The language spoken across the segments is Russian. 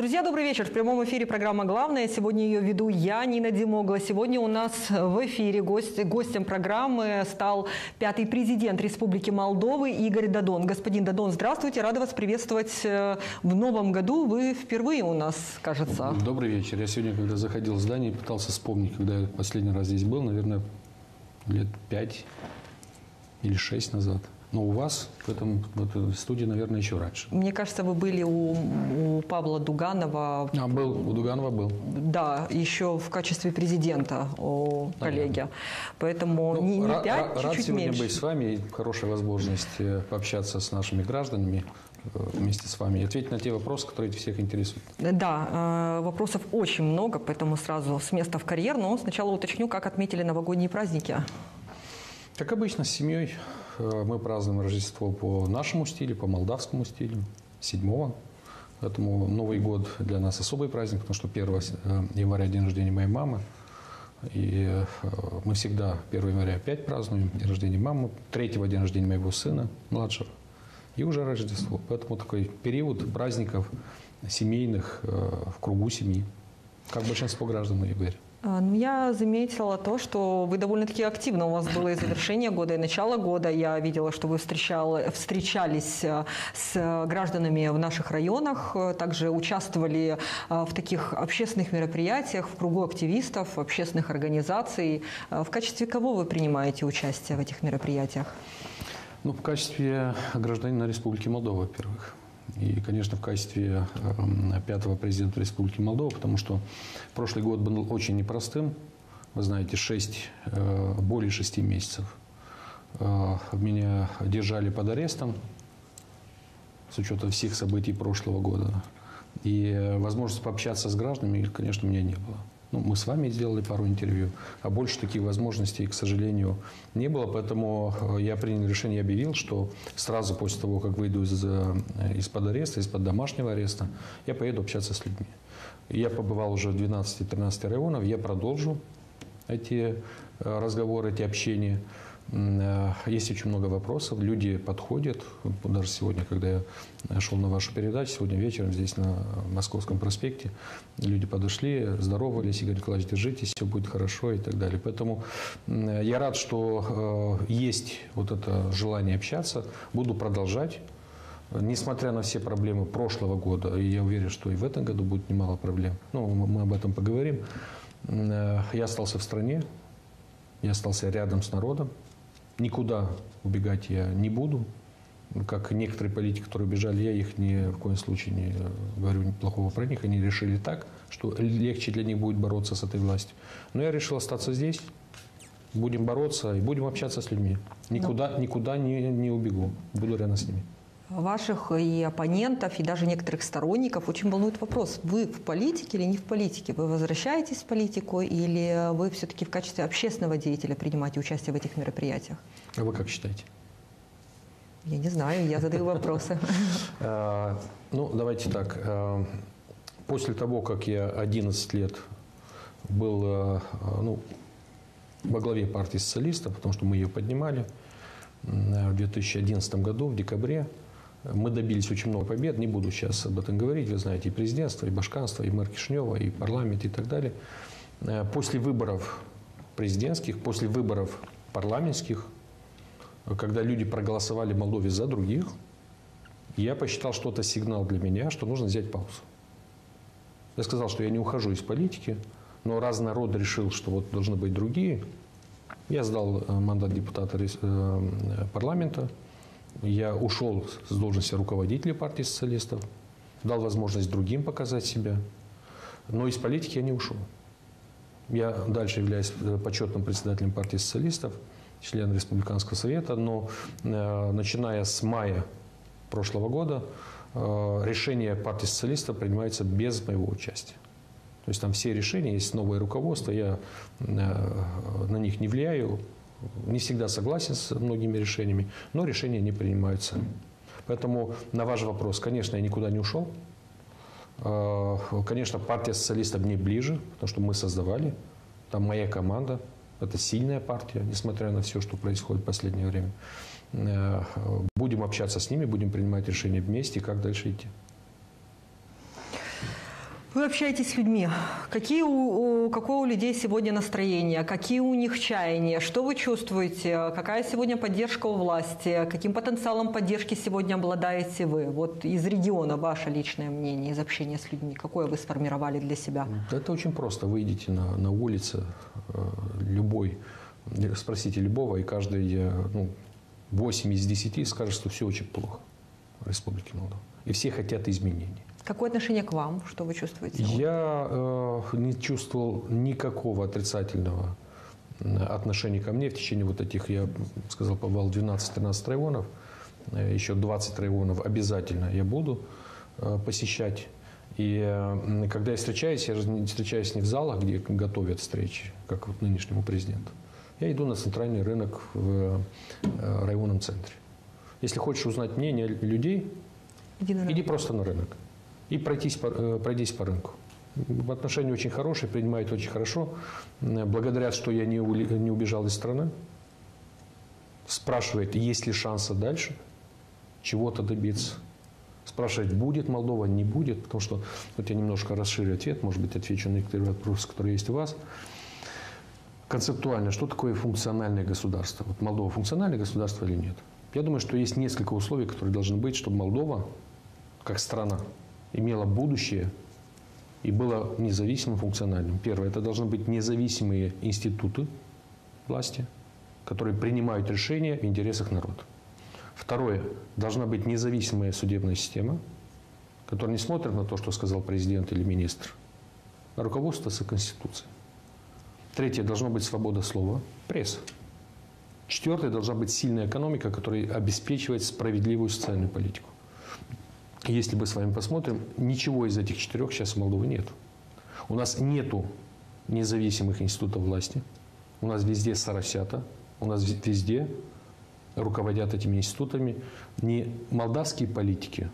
Друзья, добрый вечер. В прямом эфире программа «Главное». Сегодня ее веду я, Нина Димогла. Сегодня у нас в эфире гостем программы стал пятый президент Республики Молдовы Игорь Додон. Господин Додон, здравствуйте. Рада вас приветствовать в новом году. Вы впервые у нас, кажется. Добрый вечер. Я сегодня, когда заходил в здание, пытался вспомнить, когда я последний раз здесь был, наверное, лет 5 или 6 назад. Но у вас в этой студии, наверное, еще раньше. Мне кажется, вы были у Павла Дуганова. У Дуганова был. Да, еще в качестве президента коллеги. Поэтому не 5, чуть-чуть рад сегодня меньше. быть с вами. Хорошая возможность пообщаться с нашими гражданами вместе с вами и ответить на те вопросы, которые всех интересуют. Да, вопросов очень много, поэтому сразу с места в карьер. Но сначала уточню, как отметили новогодние праздники. Как обычно, с семьей. Мы празднуем Рождество по нашему стилю, по молдавскому стилю, 7-го. Поэтому Новый год для нас особый праздник, потому что 1 января день рождения моей мамы. И мы всегда 1 января опять празднуем день рождения мамы, 3-го день рождения моего сына, младшего, и уже Рождество. Поэтому такой период праздников семейных в кругу семьи, как большинство граждан, я говорю. Я заметила то, что вы довольно-таки активно, у вас было и завершение года, и начало года. Я видела, что вы встречались с гражданами в наших районах, также участвовали в таких общественных мероприятиях, в кругу активистов, общественных организаций. В качестве кого вы принимаете участие в этих мероприятиях? В качестве гражданина Республики Молдова, во-первых. И, конечно, в качестве 5-го президента Республики Молдова, потому что прошлый год был очень непростым. Вы знаете, более 6 месяцев меня держали под арестом с учетом всех событий прошлого года. И возможность пообщаться с гражданами, конечно, у меня не было. Мы с вами сделали пару интервью, а больше таких возможностей, к сожалению, не было. Поэтому я принял решение, я объявил, что сразу после того, как выйду из-под ареста, из-под домашнего ареста, я поеду общаться с людьми. Я побывал уже в 12-13 районах, я продолжу эти разговоры, эти общения. Есть очень много вопросов, люди подходят. Даже сегодня, когда я шел на вашу передачу, сегодня вечером здесь на Московском проспекте, люди подошли, здоровались, Игорь Николаевич, держитесь, все будет хорошо и так далее. Поэтому я рад, что есть вот это желание общаться, буду продолжать. Несмотря на все проблемы прошлого года, и я уверен, что и в этом году будет немало проблем, мы об этом поговорим, я остался в стране, я остался рядом с народом. Никуда убегать я не буду. Как некоторые политики, которые убежали, я их ни в коем случае не говорю плохого про них. Они решили так, что легче для них будет бороться с этой властью. Но я решил остаться здесь. Будем бороться и будем общаться с людьми. Никуда не убегу. Буду рядом с ними. Ваших и оппонентов, и даже некоторых сторонников очень волнует вопрос, вы в политике или не в политике? Вы возвращаетесь в политику или вы все-таки в качестве общественного деятеля принимаете участие в этих мероприятиях? А вы как считаете? Я не знаю, я задаю вопросы. Давайте так. После того, как я 11 лет был во главе партии социалистов, потому что мы ее поднимали, в 2011 году, в декабре, мы добились очень много побед, не буду сейчас об этом говорить, вы знаете, и президентство, и башканство, и мэр Кишинева, и парламент, и так далее. После выборов президентских, после выборов парламентских, когда люди проголосовали в Молдове за других, я посчитал, что это сигнал для меня, что нужно взять паузу. Я сказал, что я не ухожу из политики, но раз народ решил, что вот должны быть другие, я сдал мандат депутата парламента, я ушел с должности руководителя партии социалистов, дал возможность другим показать себя, но из политики я не ушел. Я дальше являюсь почетным председателем партии социалистов, членом Республиканского совета, но начиная с мая прошлого года решение партии социалистов принимается без моего участия. То есть там все решения, есть новое руководство, я на них не влияю, не всегда согласен с многими решениями, но решения не принимаются. Поэтому на ваш вопрос, конечно, я никуда не ушел. Конечно, партия социалистов мне ближе, потому что мы создавали, там моя команда, это сильная партия, несмотря на все, что происходит в последнее время. Будем общаться с ними, будем принимать решения вместе, как дальше идти. Вы общаетесь с людьми. Какое у людей сегодня настроение? Какие у них чаяния? Что вы чувствуете? Какая сегодня поддержка у власти? Каким потенциалом поддержки сегодня обладаете вы? Вот из региона ваше личное мнение, из общения с людьми. Какое вы сформировали для себя? Это очень просто. Выйдите на улицу, любой, спросите любого, и каждый 8 из 10 скажет, что все очень плохо в Республике Молдова. И все хотят изменений. Какое отношение к вам? Что вы чувствуете? Я не чувствовал никакого отрицательного отношения ко мне в течение вот этих, я сказал, побывал 12-13 районов. Еще 20 районов обязательно я буду посещать. И когда я встречаюсь не в залах, где готовят встречи, как вот нынешнему президенту. Я иду на центральный рынок в районном центре. Если хочешь узнать мнение людей, иди просто на рынок. И пройдись по рынку. Отношения очень хорошие, принимают очень хорошо. Благодарят, что я не убежал из страны. Спрашивает, есть ли шансы дальше чего-то добиться. Спрашивает, будет Молдова, не будет. Потому что, вот я немножко расширю ответ, может быть, отвечу на некоторые вопросы, которые есть у вас. Концептуально, что такое функциональное государство? Вот Молдова функциональное государство или нет? Я думаю, что есть несколько условий, которые должны быть, чтобы Молдова, как страна, имела будущее и была независимым, функциональным. Первое, это должны быть независимые институты власти, которые принимают решения в интересах народа. Второе, должна быть независимая судебная система, которая не смотрит на то, что сказал президент или министр, а руководствуется Конституцией. Третье, должна быть свобода слова, пресса. Четвертое, должна быть сильная экономика, которая обеспечивает справедливую социальную политику. Если мы с вами посмотрим, ничего из этих четырех сейчас в Молдове нет. У нас нету независимых институтов власти. У нас везде соросята. У нас везде руководят этими институтами не молдавские политики,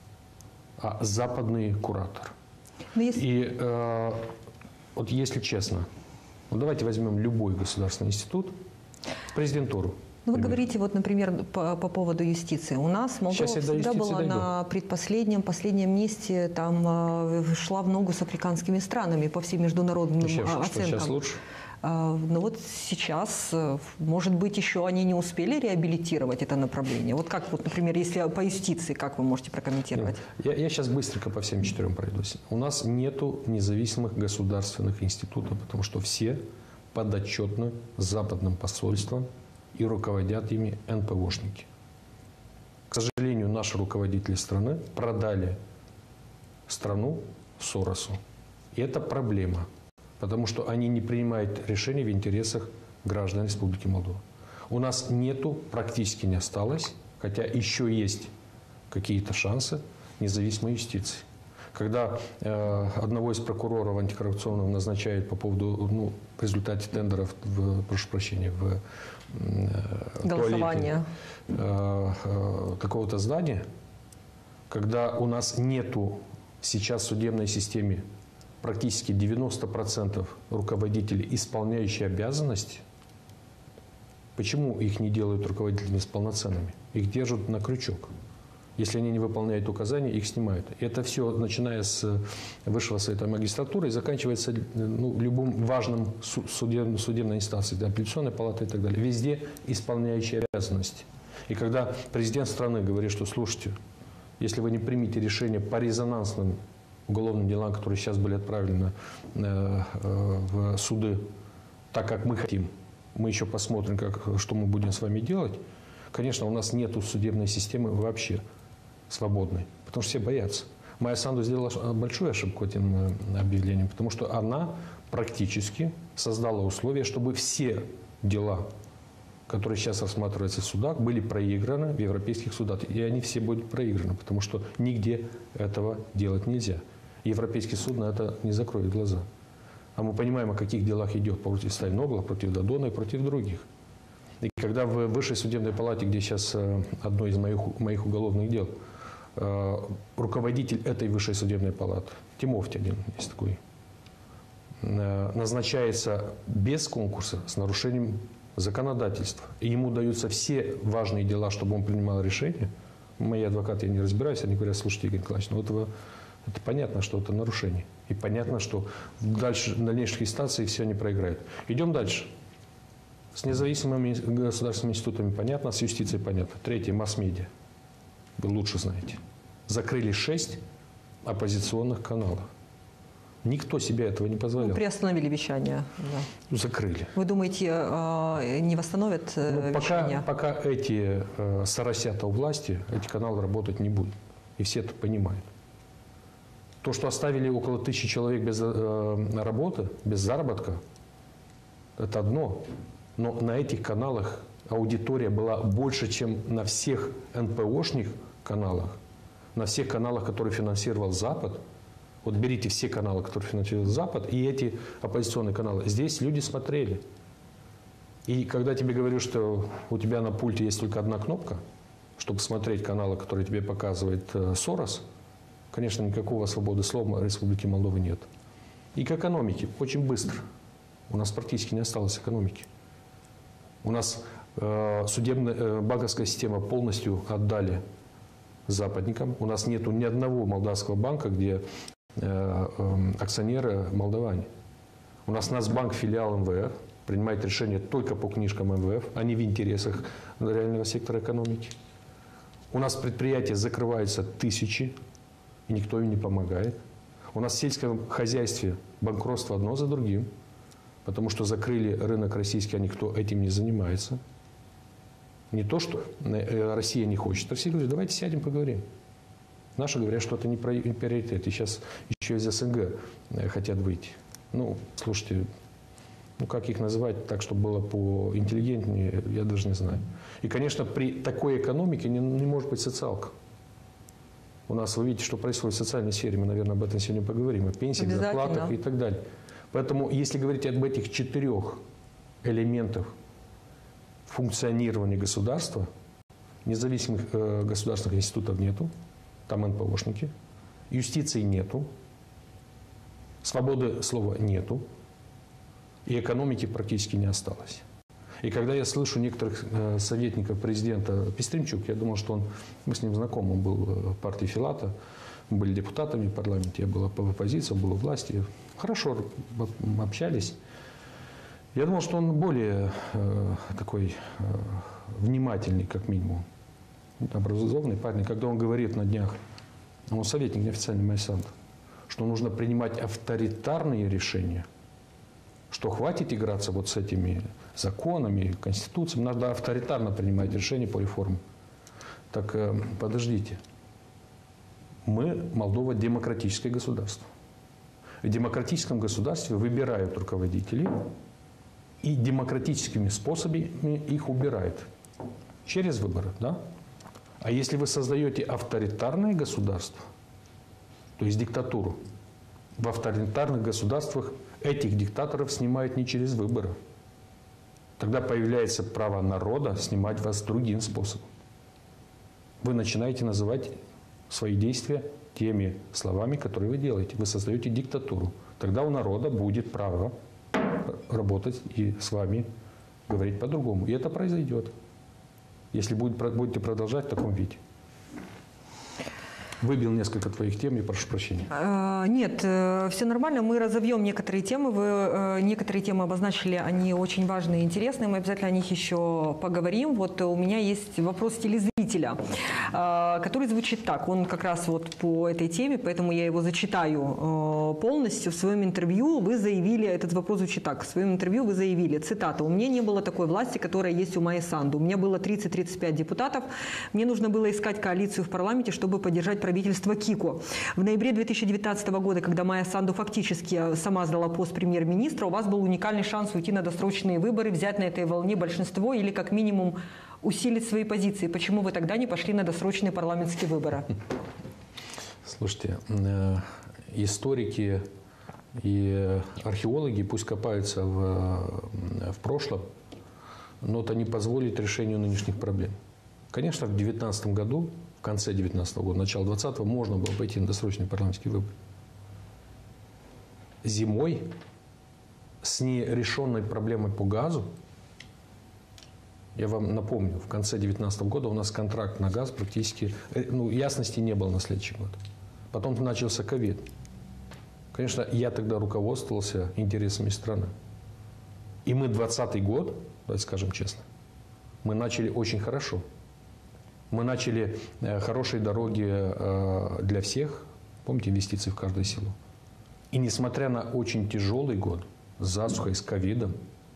а западный куратор. И вот если честно, давайте возьмем любой государственный институт, президентуру. Вы говорите, вот, например, по поводу юстиции. У нас Молдова всегда была на последнем месте, там шла в ногу с африканскими странами по всем международным оценкам. Что, сейчас лучше? Но вот сейчас, может быть, еще они не успели реабилитировать это направление. Вот как, вот, например, если по юстиции, как вы можете прокомментировать? Я сейчас быстренько по всем четырем пройдусь. У нас нету независимых государственных институтов, потому что все подотчетны западным посольствам и руководят ими НПОшники. К сожалению, наши руководители страны продали страну Соросу. И это проблема, потому что они не принимают решений в интересах граждан Республики Молдова. У нас нету, практически не осталось, хотя еще есть какие-то шансы независимой юстиции. Когда одного из прокуроров антикоррупционного назначают по поводу, в результате тендеров, прошу прощения, в туалете какого-то здания, когда у нас нету сейчас в судебной системе практически 90% руководителей, исполняющих обязанности, почему их не делают руководителями полноценными? Их держат на крючок. Если они не выполняют указания, их снимают. Это все, начиная с высшего совета магистратуры и заканчивается любым важным судебной инстанцией, апелляционной палатой и так далее. Везде исполняющие обязанности. И когда президент страны говорит, что слушайте, если вы не примете решение по резонансным уголовным делам, которые сейчас были отправлены в суды, так как мы хотим, мы еще посмотрим, что мы будем с вами делать. Конечно, у нас нет судебной системы вообще свободной, потому что все боятся. Майя Санду сделала большую ошибку этим объявлением, потому что она практически создала условия, чтобы все дела, которые сейчас рассматриваются в судах, были проиграны в европейских судах. И они все будут проиграны, потому что нигде этого делать нельзя. Европейский суд на это не закроет глаза. А мы понимаем, о каких делах идет против Стайногла, против Додона и против других. И когда в Высшей судебной палате, где сейчас одно из моих уголовных дел, руководитель этой Высшей судебной палаты, Тимофти один есть такой, назначается без конкурса, с нарушением законодательства, и ему даются все важные дела, чтобы он принимал решения, мои адвокаты, я не разбираюсь, они говорят, слушайте, Игорь Николаевич, это понятно, что это нарушение. И понятно, что в дальнейших инстанциях все они проиграют. Идем дальше. С независимыми государственными институтами понятно, с юстицией понятно. Третье – масс-медиа. Вы лучше знаете. Закрыли 6 оппозиционных каналов. Никто себе этого не позволял. Приостановили вещание. Да. Закрыли. Вы думаете, не восстановят вещание? Пока эти соросята у власти, эти каналы работать не будут. И все это понимают. То, что оставили около 1000 человек без работы, без заработка, это одно. Но на этих каналах аудитория была больше, чем на всех НПОшных каналах, на всех каналах, которые финансировал Запад. Вот берите все каналы, которые финансирует Запад, и эти оппозиционные каналы. Здесь люди смотрели. И когда тебе говорю, что у тебя на пульте есть только одна кнопка, чтобы смотреть каналы, которые тебе показывает Сорос, конечно, никакого свободы слова в Республике Молдова нет. И к экономике. Очень быстро. У нас практически не осталось экономики. У нас судебная банковская система полностью отдали западникам. У нас нету ни одного молдавского банка, где акционеры молдаване. У нас Нацбанк, филиал МВФ, принимает решения только по книжкам МВФ, а не в интересах реального сектора экономики. У нас предприятия закрываются тысячи, и никто им не помогает. У нас в сельском хозяйстве банкротство одно за другим, потому что закрыли рынок российский, а никто этим не занимается. Не то, что Россия не хочет. Россия говорит, давайте сядем, поговорим. Наши говорят, что это не приоритет. И сейчас еще из СНГ хотят выйти. Ну, слушайте, ну как их называть так, чтобы было поинтеллигентнее, я даже не знаю. И, конечно, при такой экономике не может быть социалка. У нас, вы видите, что происходит в социальной сфере, мы, наверное, об этом сегодня поговорим, о пенсиях, зарплатах и так далее. Поэтому, если говорить об этих 4 элементах функционирования государства, независимых государственных институтов нету, там НПОшники, юстиции нету, свободы слова нету, и экономики практически не осталось. И когда я слышу некоторых советников президента, Пестримчук, я думал, что мы с ним знакомы, он был в партии Филата, мы были депутатами в парламенте, я был в оппозиции, он был в власти, хорошо общались. Я думал, что он более такой внимательный, как минимум, образованный парень. Когда он говорит на днях, он советник неофициальный Майсант, что нужно принимать авторитарные решения, что хватит играться вот с этими законами, конституциями, надо авторитарно принимать решения по реформам. Так подождите. Мы, Молдова, демократическое государство. В демократическом государстве выбирают руководителей и демократическими способами их убирают. Через выборы, да? А если вы создаете авторитарное государство, то есть диктатуру, в авторитарных государствах этих диктаторов снимают не через выборы. Тогда появляется право народа снимать вас другим способом. Вы начинаете называть свои действия теми словами, которые вы делаете. Вы создаете диктатуру. Тогда у народа будет право работать и с вами говорить по-другому. И это произойдет, если будете продолжать в таком виде. Выбил несколько твоих тем, я прошу прощения. Нет, все нормально. Мы разовьем некоторые темы. Вы некоторые темы обозначили, они очень важные и интересные. Мы обязательно о них еще поговорим. Вот у меня есть вопрос телезрителя, который звучит так. Он как раз вот по этой теме, поэтому я его зачитаю полностью. В своем интервью вы заявили, этот вопрос звучит так. В своем интервью вы заявили, цитата, «У меня не было такой власти, которая есть у Майи Санду. У меня было 30-35 депутатов. Мне нужно было искать коалицию в парламенте, чтобы поддержать правительство Кико. В ноябре 2019 года, когда Майя Санду фактически сама сдала пост премьер-министра, у вас был уникальный шанс уйти на досрочные выборы, взять на этой волне большинство или как минимум усилить свои позиции. Почему вы тогда не пошли на досрочные парламентские выборы?» Слушайте, историки и археологи пусть копаются в прошлом, но это не позволит решению нынешних проблем. Конечно, в 2019 году, в конце 2019 года, начало 2020 можно было пойти на досрочные парламентские выборы. Зимой с нерешенной проблемой по газу, я вам напомню, в конце 2019 года у нас контракт на газ практически, ясности не было на следующий год. Потом начался ковид. Конечно, я тогда руководствовался интересами страны. И мы 2020 год, давайте скажем честно, мы начали очень хорошо. Мы начали хорошие дороги для всех, помните, инвестиции в каждое село. И несмотря на очень тяжелый год, с засухой, с ковидом,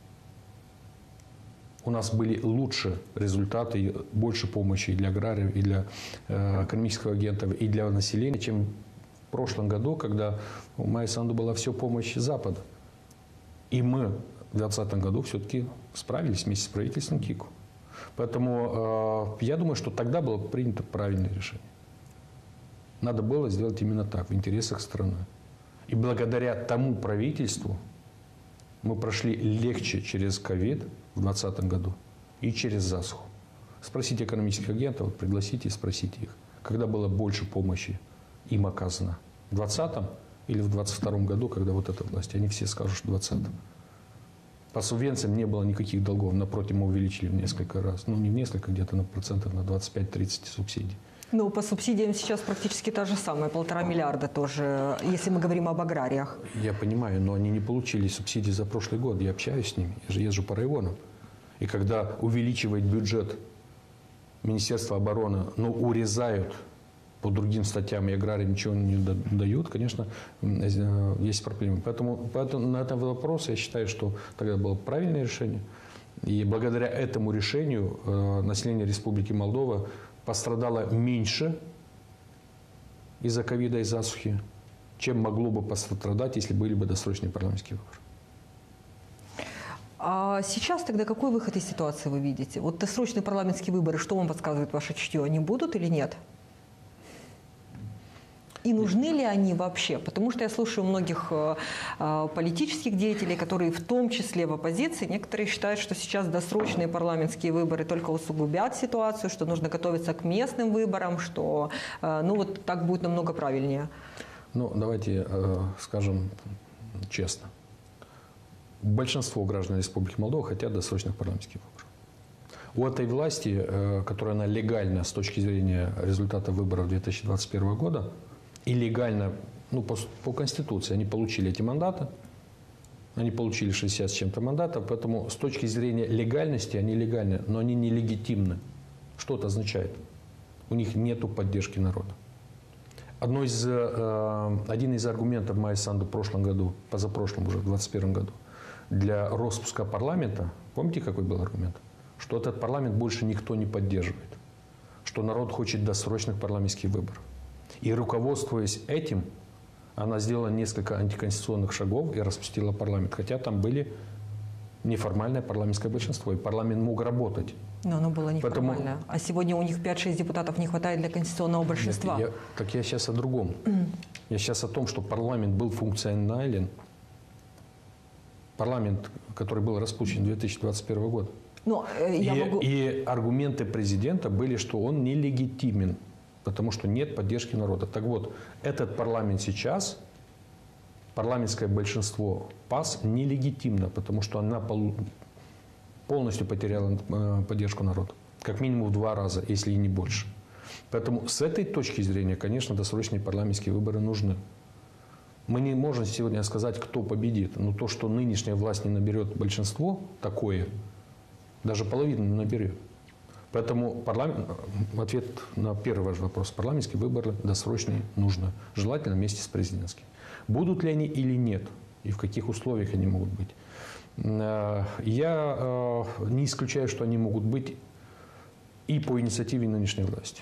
у нас были лучше результаты, больше помощи и для аграриев, и для экономических агентов, и для населения, чем в прошлом году, когда у Майи Санду была все помощь Запада. И мы в 2020 году все-таки справились вместе с правительством КИКу. Поэтому я думаю, что тогда было принято правильное решение. Надо было сделать именно так, в интересах страны. И благодаря тому правительству мы прошли легче через ковид в 2020 году и через засуху. Спросите экономических агентов, пригласите и спросите их, когда было больше помощи им оказано. В 2020 или в 2022 году, когда вот эта власть. Они все скажут, что в 2020. По субвенциям не было никаких долгов. Напротив, мы увеличили в несколько раз. Ну, не в несколько, где-то на процентов, на 25-30 субсидий. Ну, по субсидиям сейчас практически та же самая, 1,5 миллиарда тоже, если мы говорим об аграриях. Я понимаю, но они не получили субсидии за прошлый год. Я общаюсь с ними, я же езжу по районам. И когда увеличивает бюджет Министерства обороны, но урезают по другим статьям и аграриям ничего не дают, конечно, есть проблемы. Поэтому на этот вопрос я считаю, что тогда было правильное решение. И благодаря этому решению население Республики Молдова пострадало меньше из-за ковида и засухи, чем могло бы пострадать, если были бы досрочные парламентские выборы. А сейчас тогда какой выход из ситуации вы видите? Вот досрочные парламентские выборы, что вам подсказывает ваше чутье, они будут или нет? И нужны ли они вообще? Потому что я слушаю многих политических деятелей, которые в том числе в оппозиции, некоторые считают, что сейчас досрочные парламентские выборы только усугубят ситуацию, что нужно готовиться к местным выборам, что ну вот так будет намного правильнее. Ну, давайте скажем честно. Большинство граждан Республики Молдова хотят досрочных парламентских выборов. У этой власти, которая она легальна с точки зрения результата выборов 2021 года, и легально, ну, по Конституции, они получили эти мандаты, они получили 60 с чем-то мандатов, поэтому с точки зрения легальности они легальны, но они нелегитимны. Что это означает? У них нет поддержки народа. Один из аргументов Майи Санду в прошлом году, позапрошлом уже, в 2021 году, для распуска парламента, помните, какой был аргумент? Что этот парламент больше никто не поддерживает, что народ хочет досрочных парламентских выборов. И руководствуясь этим, она сделала несколько антиконституционных шагов и распустила парламент. Хотя там были неформальное парламентское большинство, и парламент мог работать. Но оно было неформальное. А сегодня у них 5-6 депутатов не хватает для конституционного большинства. Нет, я сейчас о другом. Я сейчас о том, что парламент был функционален. Парламент, который был распущен 2021 года. И аргументы президента были, что он нелегитимен, потому что нет поддержки народа. Так вот, этот парламент сейчас, парламентское большинство ПАС нелегитимно, потому что она полностью потеряла поддержку народа. Как минимум в 2 раза, если и не больше. Поэтому с этой точки зрения, конечно, досрочные парламентские выборы нужны. Мы не можем сегодня сказать, кто победит. Но то, что нынешняя власть не наберет большинство такое, даже половину не наберет. Поэтому ответ на первый ваш вопрос. Парламентские выборы досрочные нужно. Желательно вместе с президентскими. Будут ли они или нет? И в каких условиях они могут быть? Я не исключаю, что они могут быть и по инициативе нынешней власти.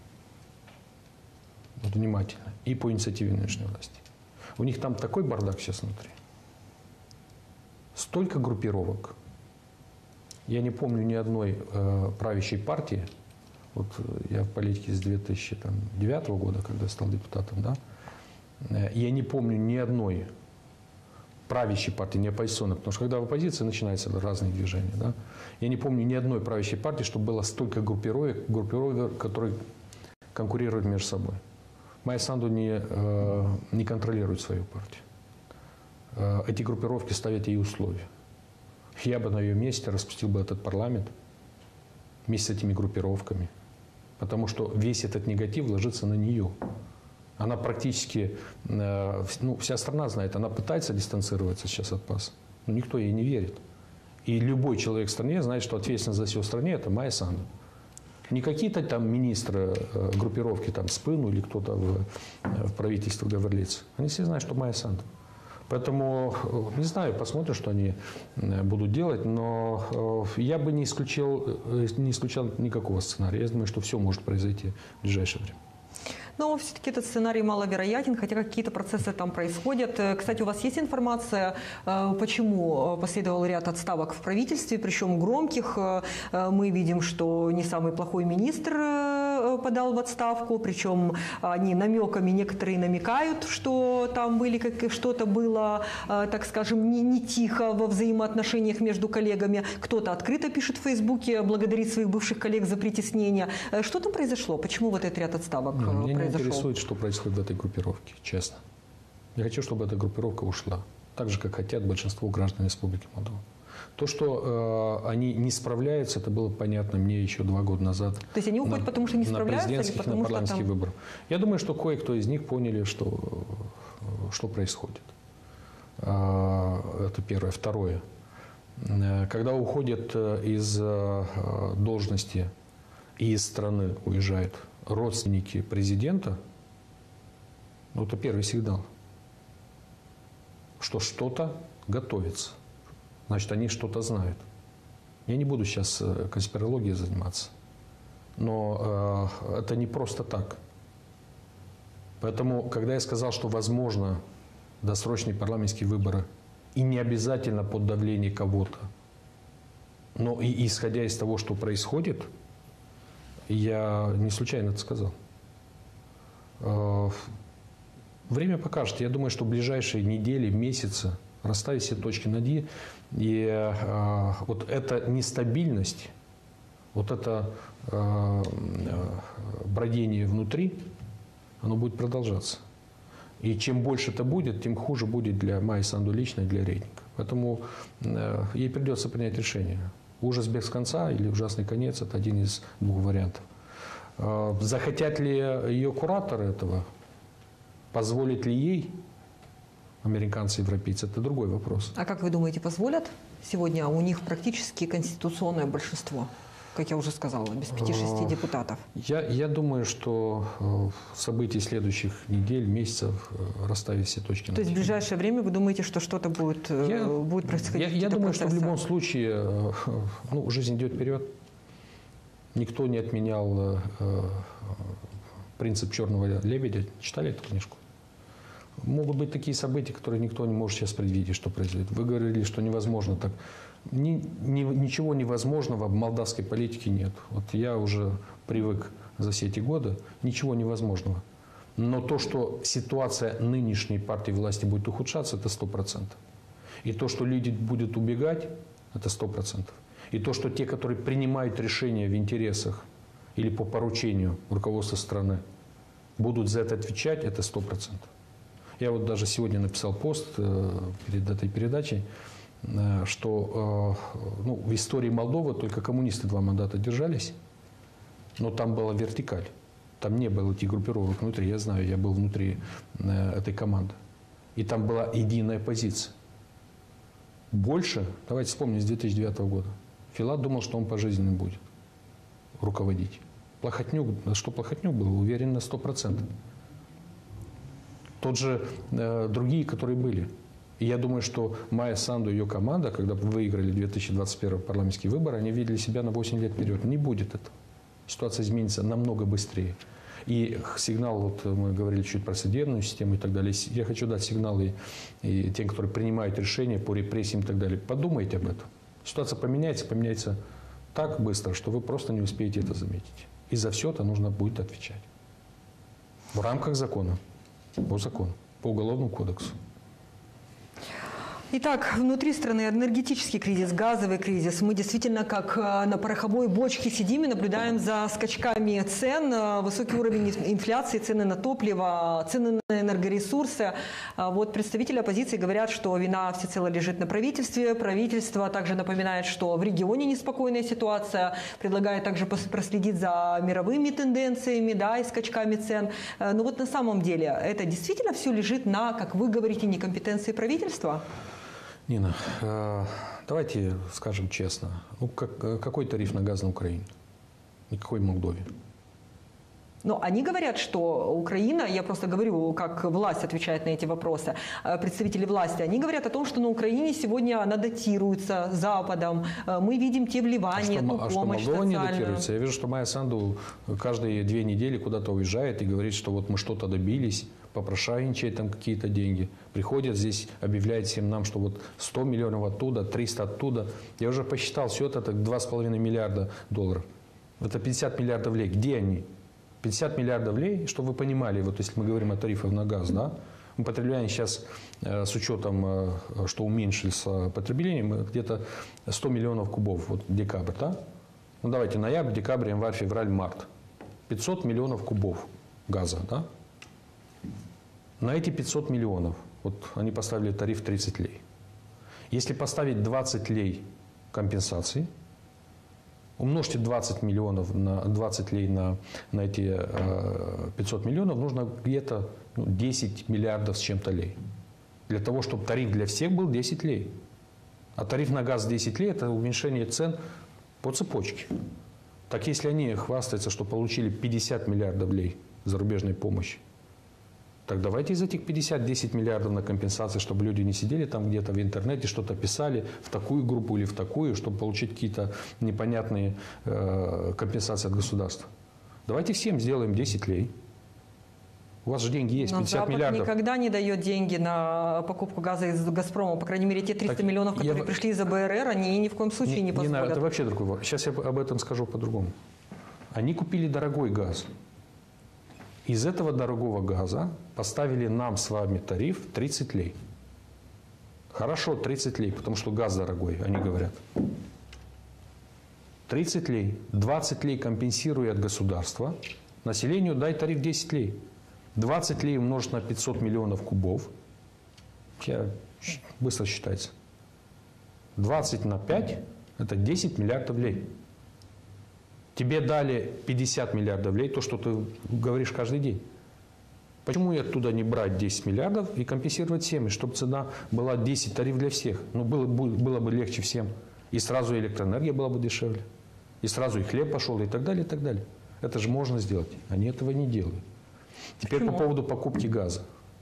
Вот внимательно. И по инициативе нынешней власти. У них там такой бардак сейчас внутри. Столько группировок. Я не помню ни одной правящей партии. Вот я в политике с 2009 года, когда стал депутатом, да, я не помню ни одной правящей партии, не оппозиционной, потому что когда в оппозиции начинаются разные движения, да, я не помню ни одной правящей партии, чтобы было столько группировок, которые конкурируют между собой. Майя Санду не контролирует свою партию. Эти группировки ставят ей условия. Я бы на ее месте распустил бы этот парламент вместе с этими группировками. Потому что весь этот негатив ложится на нее. Она практически, ну, вся страна знает, она пытается дистанцироваться сейчас от ПАС, но никто ей не верит. И любой человек в стране знает, что ответственность за все в стране – это Майя Санду. Не какие-то там министры группировки, там Спыну или кто-то в правительстве говорится. Они все знают, что Майя Санду. Поэтому, не знаю, посмотрим, что они будут делать, но я бы не исключал никакого сценария. Я думаю, что все может произойти в ближайшее время. Но все-таки этот сценарий маловероятен, хотя какие-то процессы там происходят. Кстати, у вас есть информация, почему последовал ряд отставок в правительстве, причем громких? Мы видим, что не самый плохой министр подал в отставку, причем они намеками, некоторые намекают, что там что-то было, так скажем, не тихо во взаимоотношениях между коллегами. Кто-то открыто пишет в Фейсбуке, благодарит своих бывших коллег за притеснение. Что там произошло? Почему вот этот ряд отставок произошел? Меня не интересует, что происходит в этой группировке, честно. Я хочу, чтобы эта группировка ушла. Так же, как хотят большинство граждан Республики Молдова. То, что они не справляются, это было понятно мне еще 2 года назад. То есть они уходят, потому что не справляются? На президентских, или на парламентских там... выборах. Я думаю, что кое-кто из них поняли, что происходит. Это первое. Второе. Когда уходят из должности и из страны уезжают родственники президента, ну, это первый сигнал, что что-то готовится. Значит, они что-то знают. Я не буду сейчас конспирологией заниматься, но это не просто так. Поэтому, когда я сказал, что возможно досрочные парламентские выборы, и не обязательно под давлением кого-то, но и исходя из того, что происходит, я не случайно это сказал. Время покажет. Я думаю, что в ближайшие недели, месяцы расставить все точки над «и». И вот эта нестабильность, вот это бродение внутри, оно будет продолжаться. И чем больше это будет, тем хуже будет для Майи Санду лично и для рейтинга. Поэтому ей придется принять решение. Ужас без конца или ужасный конец – это один из 2 вариантов. Захотят ли ее кураторы этого? Позволит ли ей американцы, европейцы? Это другой вопрос. А как вы думаете, позволят? Сегодня у них практически конституционное большинство, как я уже сказала, без 5-6 депутатов. Я думаю, что события следующих недель, месяцев расставят все точки над «и». То есть в ближайшее время вы думаете, что что-то будет происходить? Я думаю, что в любом случае жизнь идет вперед. Никто не отменял принцип черного лебедя. Читали эту книжку? Могут быть такие события, которые никто не может сейчас предвидеть, что произойдет. Вы говорили, что невозможно так. Ничего невозможного в молдавской политике нет. Вот я уже привык за все эти годы. Ничего невозможного. Но то, что ситуация нынешней партии власти будет ухудшаться, это 100%. И то, что люди будут убегать, это 100%. И то, что те, которые принимают решения в интересах или по поручению руководства страны, будут за это отвечать, это 100%. Я вот даже сегодня написал пост перед этой передачей, что в истории Молдовы только коммунисты 2 мандата держались, но там была вертикаль. Там не было этих группировок внутри. Я знаю, я был внутри этой команды. И там была единая позиция. Больше, давайте вспомним, с 2009 года. Филат думал, что он пожизненно будет руководить. Плохотнюк, что Плохотнюк был, уверен на 100%. Тот же другие, которые были. И я думаю, что Майя Санду и ее команда, когда выиграли 2021 парламентские выборы, они видели себя на 8 лет вперед. Не будет этого. Ситуация изменится намного быстрее. И сигнал, вот мы говорили чуть про судебную систему и так далее. Я хочу дать сигнал и тем, которые принимают решения по репрессиям и так далее. Подумайте об этом. Ситуация поменяется так быстро, что вы просто не успеете это заметить. И за все это нужно будет отвечать. В рамках закона. По закону. По Уголовному кодексу. Итак, внутри страны энергетический кризис, газовый кризис. Мы действительно как на пороховой бочке сидим и наблюдаем за скачками цен, высокий уровень инфляции, цены на топливо, цены на энергоресурсы. Вот представители оппозиции говорят, что вина всецело лежит на правительстве. Правительство также напоминает, что в регионе неспокойная ситуация, предлагает также проследить за мировыми тенденциями, да, и скачками цен. Но вот на самом деле это действительно все лежит на, как вы говорите, некомпетенции правительства? Нина, давайте скажем честно. Ну, какой тариф на газ на Украине? Никакой в Молдове. Но они говорят, что Украина, я просто говорю, как власть отвечает на эти вопросы, представители власти, они говорят о том, что на Украине сегодня она датируется Западом. Мы видим те вливания, помощь что Молдова не датируется? Я вижу, что Майя Санду каждые 2 недели куда-то уезжает и говорит, что вот мы что-то добились, попрошайничает там какие-то деньги. Приходят здесь, объявляет всем нам, что вот 100 миллионов оттуда, 300 оттуда. Я уже посчитал, все это 2,5 миллиарда долларов. Это 50 миллиардов лей. Где они? 50 миллиардов лей, чтобы вы понимали, вот если мы говорим о тарифах на газ, да, мы потребляем сейчас, с учетом, что уменьшилось потребление, мы где-то 100 миллионов кубов, вот декабрь, да? Ну давайте, ноябрь, декабрь, январь, февраль, март. 500 миллионов кубов газа, да? На эти 500 миллионов, вот они поставили тариф 30 лей. Если поставить 20 лей компенсации, умножьте 20 миллионов на 20 лей на эти 500 миллионов, нужно где-то 10 миллиардов с чем-то лей. Для того, чтобы тариф для всех был 10 лей. А тариф на газ 10 лей – это уменьшение цен по цепочке. Так если они хвастаются, что получили 50 миллиардов лей зарубежной помощи, так давайте из этих 50-10 миллиардов на компенсации, чтобы люди не сидели там где-то в интернете, что-то писали в такую группу или в такую, чтобы получить какие-то непонятные компенсации от государства. Давайте всем сделаем 10 лей. У вас же деньги есть, 50 Запад миллиардов. Никогда не дает деньги на покупку газа из «Газпрома». По крайней мере, те 300 миллионов, которые пришли из АБРР, они ни в коем случае не позволят. Это вообще другой вопрос. Сейчас я об этом скажу по-другому. Они купили дорогой газ. Из этого дорогого газа поставили нам с вами тариф 30 лей. Хорошо, 30 лей, потому что газ дорогой, они говорят. 30 лей. 20 лей компенсируя от государства. Населению дай тариф 10 лей. 20 лей умножить на 500 миллионов кубов. Быстро считается. 20 на 5 – это 10 миллиардов лей. Тебе дали 50 миллиардов лей, то, что ты говоришь каждый день. Почему и оттуда не брать 10 миллиардов и компенсировать всем, чтобы цена была 10, тариф для всех? Ну, было бы легче всем. И сразу электроэнергия была бы дешевле. И сразу и хлеб пошел, и так далее, и так далее. Это же можно сделать. Они этого не делают. Теперь по поводу покупки газа.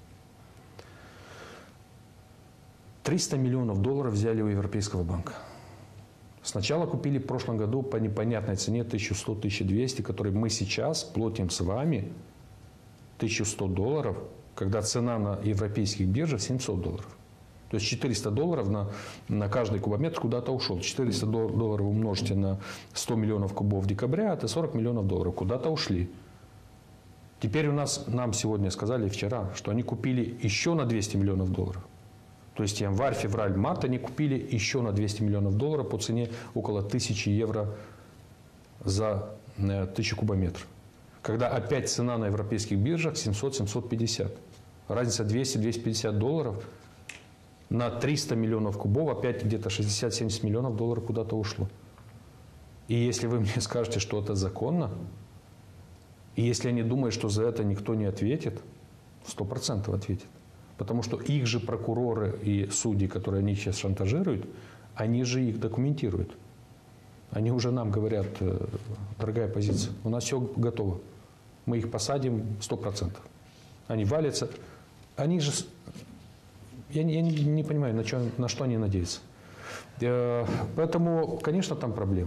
300 миллионов долларов взяли у Европейского банка. Сначала купили в прошлом году по непонятной цене 1100-1200, которые мы сейчас платим с вами 1100 долларов, когда цена на европейских биржах 700 долларов. То есть 400 долларов на каждый кубометр куда-то ушел. 400 долларов умножьте на 100 миллионов кубов декабря, это 40 миллионов долларов. Куда-то ушли. Теперь нам сегодня сказали, вчера, что они купили еще на 200 миллионов долларов. То есть январь, февраль, март они купили еще на 200 миллионов долларов по цене около 1000 евро за 1000 кубометров. Когда опять цена на европейских биржах 700-750. Разница 200-250 долларов на 300 миллионов кубов, опять где-то 60-70 миллионов долларов куда-то ушло. И если вы мне скажете, что это законно, и если они думают, что за это никто не ответит, 100% ответит. Потому что их же прокуроры и судьи, которые они сейчас шантажируют, они же их документируют. Они уже нам говорят, дорогая оппозиция, у нас все готово. Мы их посадим 100%. Они валятся. Они же... Я не понимаю, на что они надеются. Поэтому, конечно, там проблема.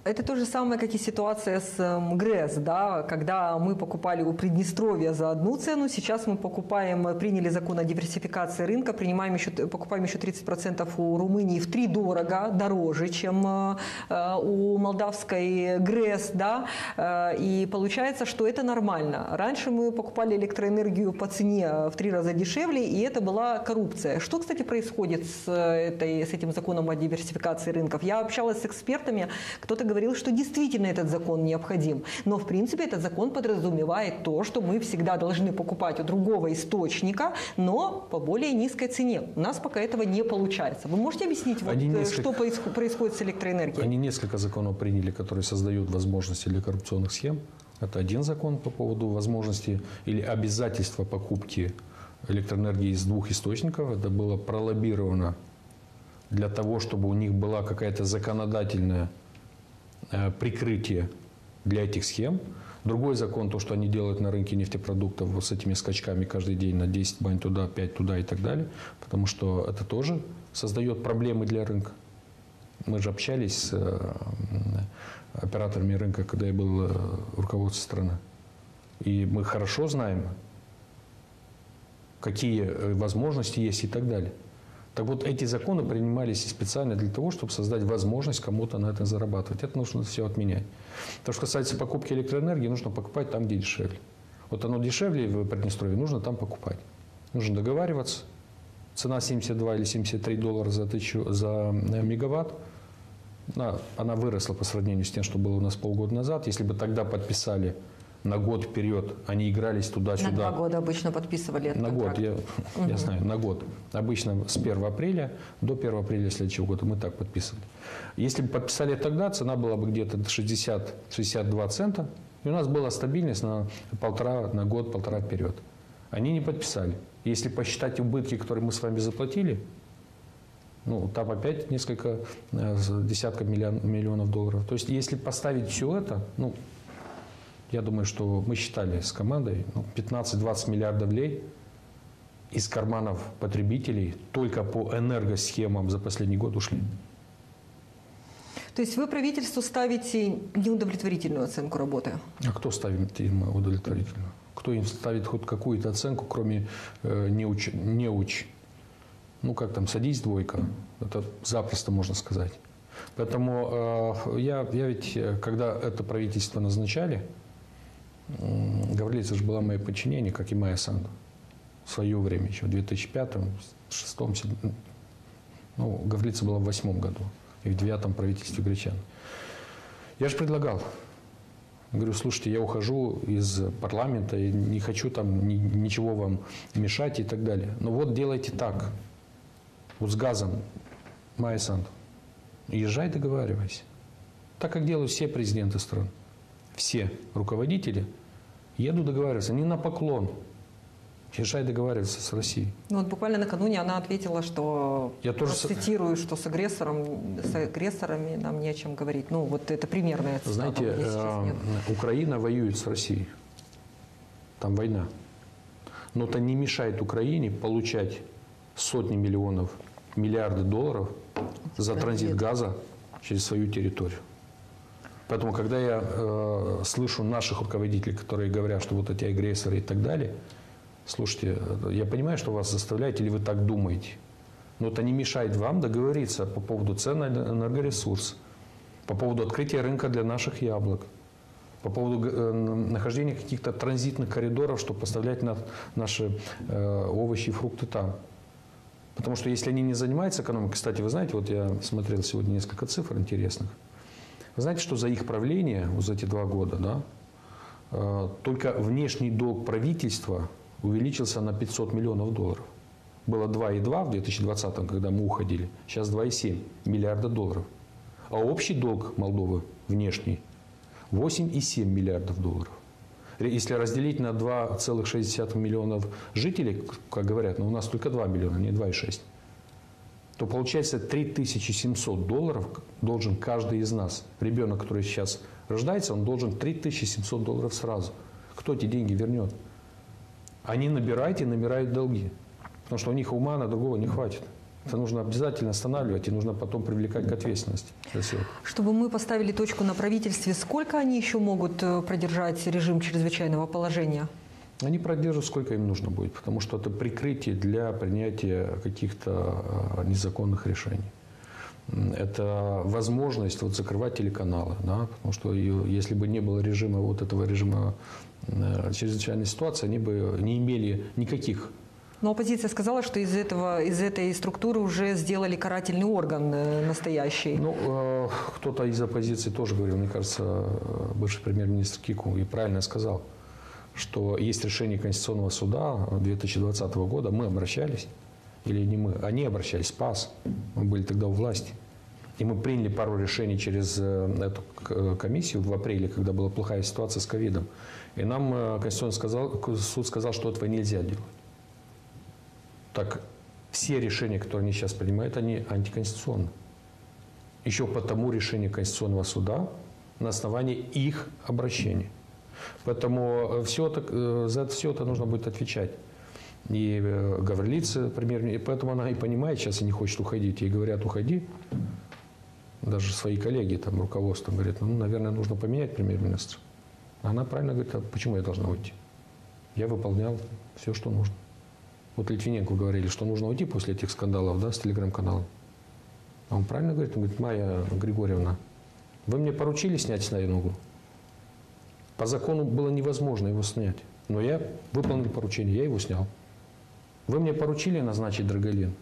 Это то же самое, как и ситуация с ГРЭС, да, когда мы покупали у Приднестровья за одну цену, сейчас мы приняли закон о диверсификации рынка, покупаем еще 30% у Румынии втридорого дороже, чем у молдавской ГРЭС, да, и получается, что это нормально. Раньше мы покупали электроэнергию по цене в 3 раза дешевле, и это была коррупция. Что, кстати, происходит с этим законом о диверсификации рынков? Я общалась с экспертами, кто-то говорил, что действительно этот закон необходим. Но, в принципе, этот закон подразумевает то, что мы всегда должны покупать у другого источника, но по более низкой цене. У нас пока этого не получается. Вы можете объяснить, что происходит с электроэнергией? Они несколько законов приняли, которые создают возможности для коррупционных схем. Это один закон по поводу возможности или обязательства покупки электроэнергии из 2 источников. Это было пролоббировано для того, чтобы у них была какая-то законодательная прикрытие для этих схем. Другой закон, то, что они делают на рынке нефтепродуктов вот с этими скачками каждый день на 10 бань туда, 5 туда и так далее, потому что это тоже создает проблемы для рынка. Мы же общались с операторами рынка, когда я был руководством страны. И мы хорошо знаем, какие возможности есть и так далее. Так вот, эти законы принимались специально для того, чтобы создать возможность кому-то на этом зарабатывать. Это нужно все отменять. То, что касается покупки электроэнергии, нужно покупать там, где дешевле. Вот оно дешевле в Приднестровье, нужно там покупать. Нужно договариваться. Цена 72 или 73 доллара за мегаватт. Она выросла по сравнению с тем, что было у нас полгода назад. Если бы тогда подписали на год вперед, они игрались туда-сюда. На 2 года обычно подписывали этот контракт. Год, я знаю, на год. Обычно с 1 апреля до 1 апреля следующего года мы так подписывали. Если бы подписали тогда, цена была бы где-то 60-62 цента, и у нас была стабильность на год, полтора вперед. Они не подписали. Если посчитать убытки, которые мы с вами заплатили, там опять несколько десятков миллионов долларов. То есть, если поставить все это, я думаю, что мы считали с командой 15-20 миллиардов лей из карманов потребителей только по энергосхемам за последний год ушли. То есть вы правительству ставите неудовлетворительную оценку работы? А кто ставит им удовлетворительную? Кто им ставит хоть какую-то оценку, кроме неуч? Как там, садись, двойка. Это запросто можно сказать. Поэтому я ведь, когда это правительство назначали, Гаврилица же была мое подчинение, как и Майя Санду. В свое время, еще в 2005, 2006, 2007. Гаврилица была в 2008 году и в 2009 правительстве гречан. Я же предлагал. Говорю, слушайте, я ухожу из парламента, и не хочу там ничего вам мешать и так далее. Но вот делайте так. Вот с газом, Майя Санду. Езжай, договаривайся. Так, как делают все президенты стран. Все руководители едут договариваться не на поклон. Езжай договариваться с Россией. Буквально накануне она ответила, что, я тоже цитирую, что с агрессорами нам не о чем говорить. Это примерная цитата. Знаете, Украина воюет с Россией. Там война. Но это не мешает Украине получать сотни миллионов, миллиарды долларов за транзит газа через свою территорию. Поэтому, когда я слышу наших руководителей, которые говорят, что вот эти агрессоры и так далее, слушайте, я понимаю, что вас заставляет, или вы так думаете, но это не мешает вам договориться по поводу цен на энергоресурс, по поводу открытия рынка для наших яблок, по поводу нахождения каких-то транзитных коридоров, чтобы поставлять наши овощи и фрукты там. Потому что если они не занимаются экономикой, кстати, вы знаете, вот я смотрел сегодня несколько цифр интересных. Вы знаете, что за их правление, вот за эти 2 года, да, только внешний долг правительства увеличился на 500 миллионов долларов. Было 2,2 в 2020, когда мы уходили, сейчас 2,7 миллиарда долларов. А общий долг Молдовы внешний 8,7 миллиардов долларов. Если разделить на 2,6 миллионов жителей, как говорят, у нас только 2 миллиона, не 2,6, то получается 3700 долларов должен каждый из нас. Ребенок, который сейчас рождается, он должен 3700 долларов сразу. Кто эти деньги вернет? Они набирают долги. Потому что у них ума на другого не хватит. Это нужно обязательно останавливать, и нужно потом привлекать к ответственности. Чтобы мы поставили точку на правительстве, сколько они еще могут продержать режим чрезвычайного положения? Они продержат, сколько им нужно будет, потому что это прикрытие для принятия каких-то незаконных решений. Это возможность вот закрывать телеканалы, да, потому что если бы не было режима, вот этого режима чрезвычайной ситуации, они бы не имели никаких. Но оппозиция сказала, что из этой структуры уже сделали карательный орган настоящий. Ну, кто-то из оппозиции тоже говорил, мне кажется, бывший премьер-министр Кику, и правильно сказал, что есть решение Конституционного суда 2020 года, мы обращались, или не мы, они обращались, СПАС, мы были тогда у власти. И мы приняли пару решений через эту комиссию в апреле, когда была плохая ситуация с ковидом. И нам Конституционный суд сказал, что этого нельзя делать. Так, все решения, которые они сейчас принимают, они антиконституционны. Еще по тому решению Конституционного суда на основании их обращений. Поэтому за все это нужно будет отвечать. И Гаврилица, премьер-министр, поэтому она и понимает сейчас и не хочет уходить. Ей говорят, уходи. Даже свои коллеги, там, руководство говорят, ну, наверное, нужно поменять премьер-министра. Она правильно говорит, а почему я должна уйти? Я выполнял все, что нужно. Вот Литвиненко говорили, что нужно уйти после этих скандалов, да, с телеграм-каналом. А он правильно говорит? Он говорит, Майя Григорьевна, вы мне поручили снять ногу? По закону было невозможно его снять. Но я выполнил поручение, я его снял. Вы мне поручили назначить Драгалин?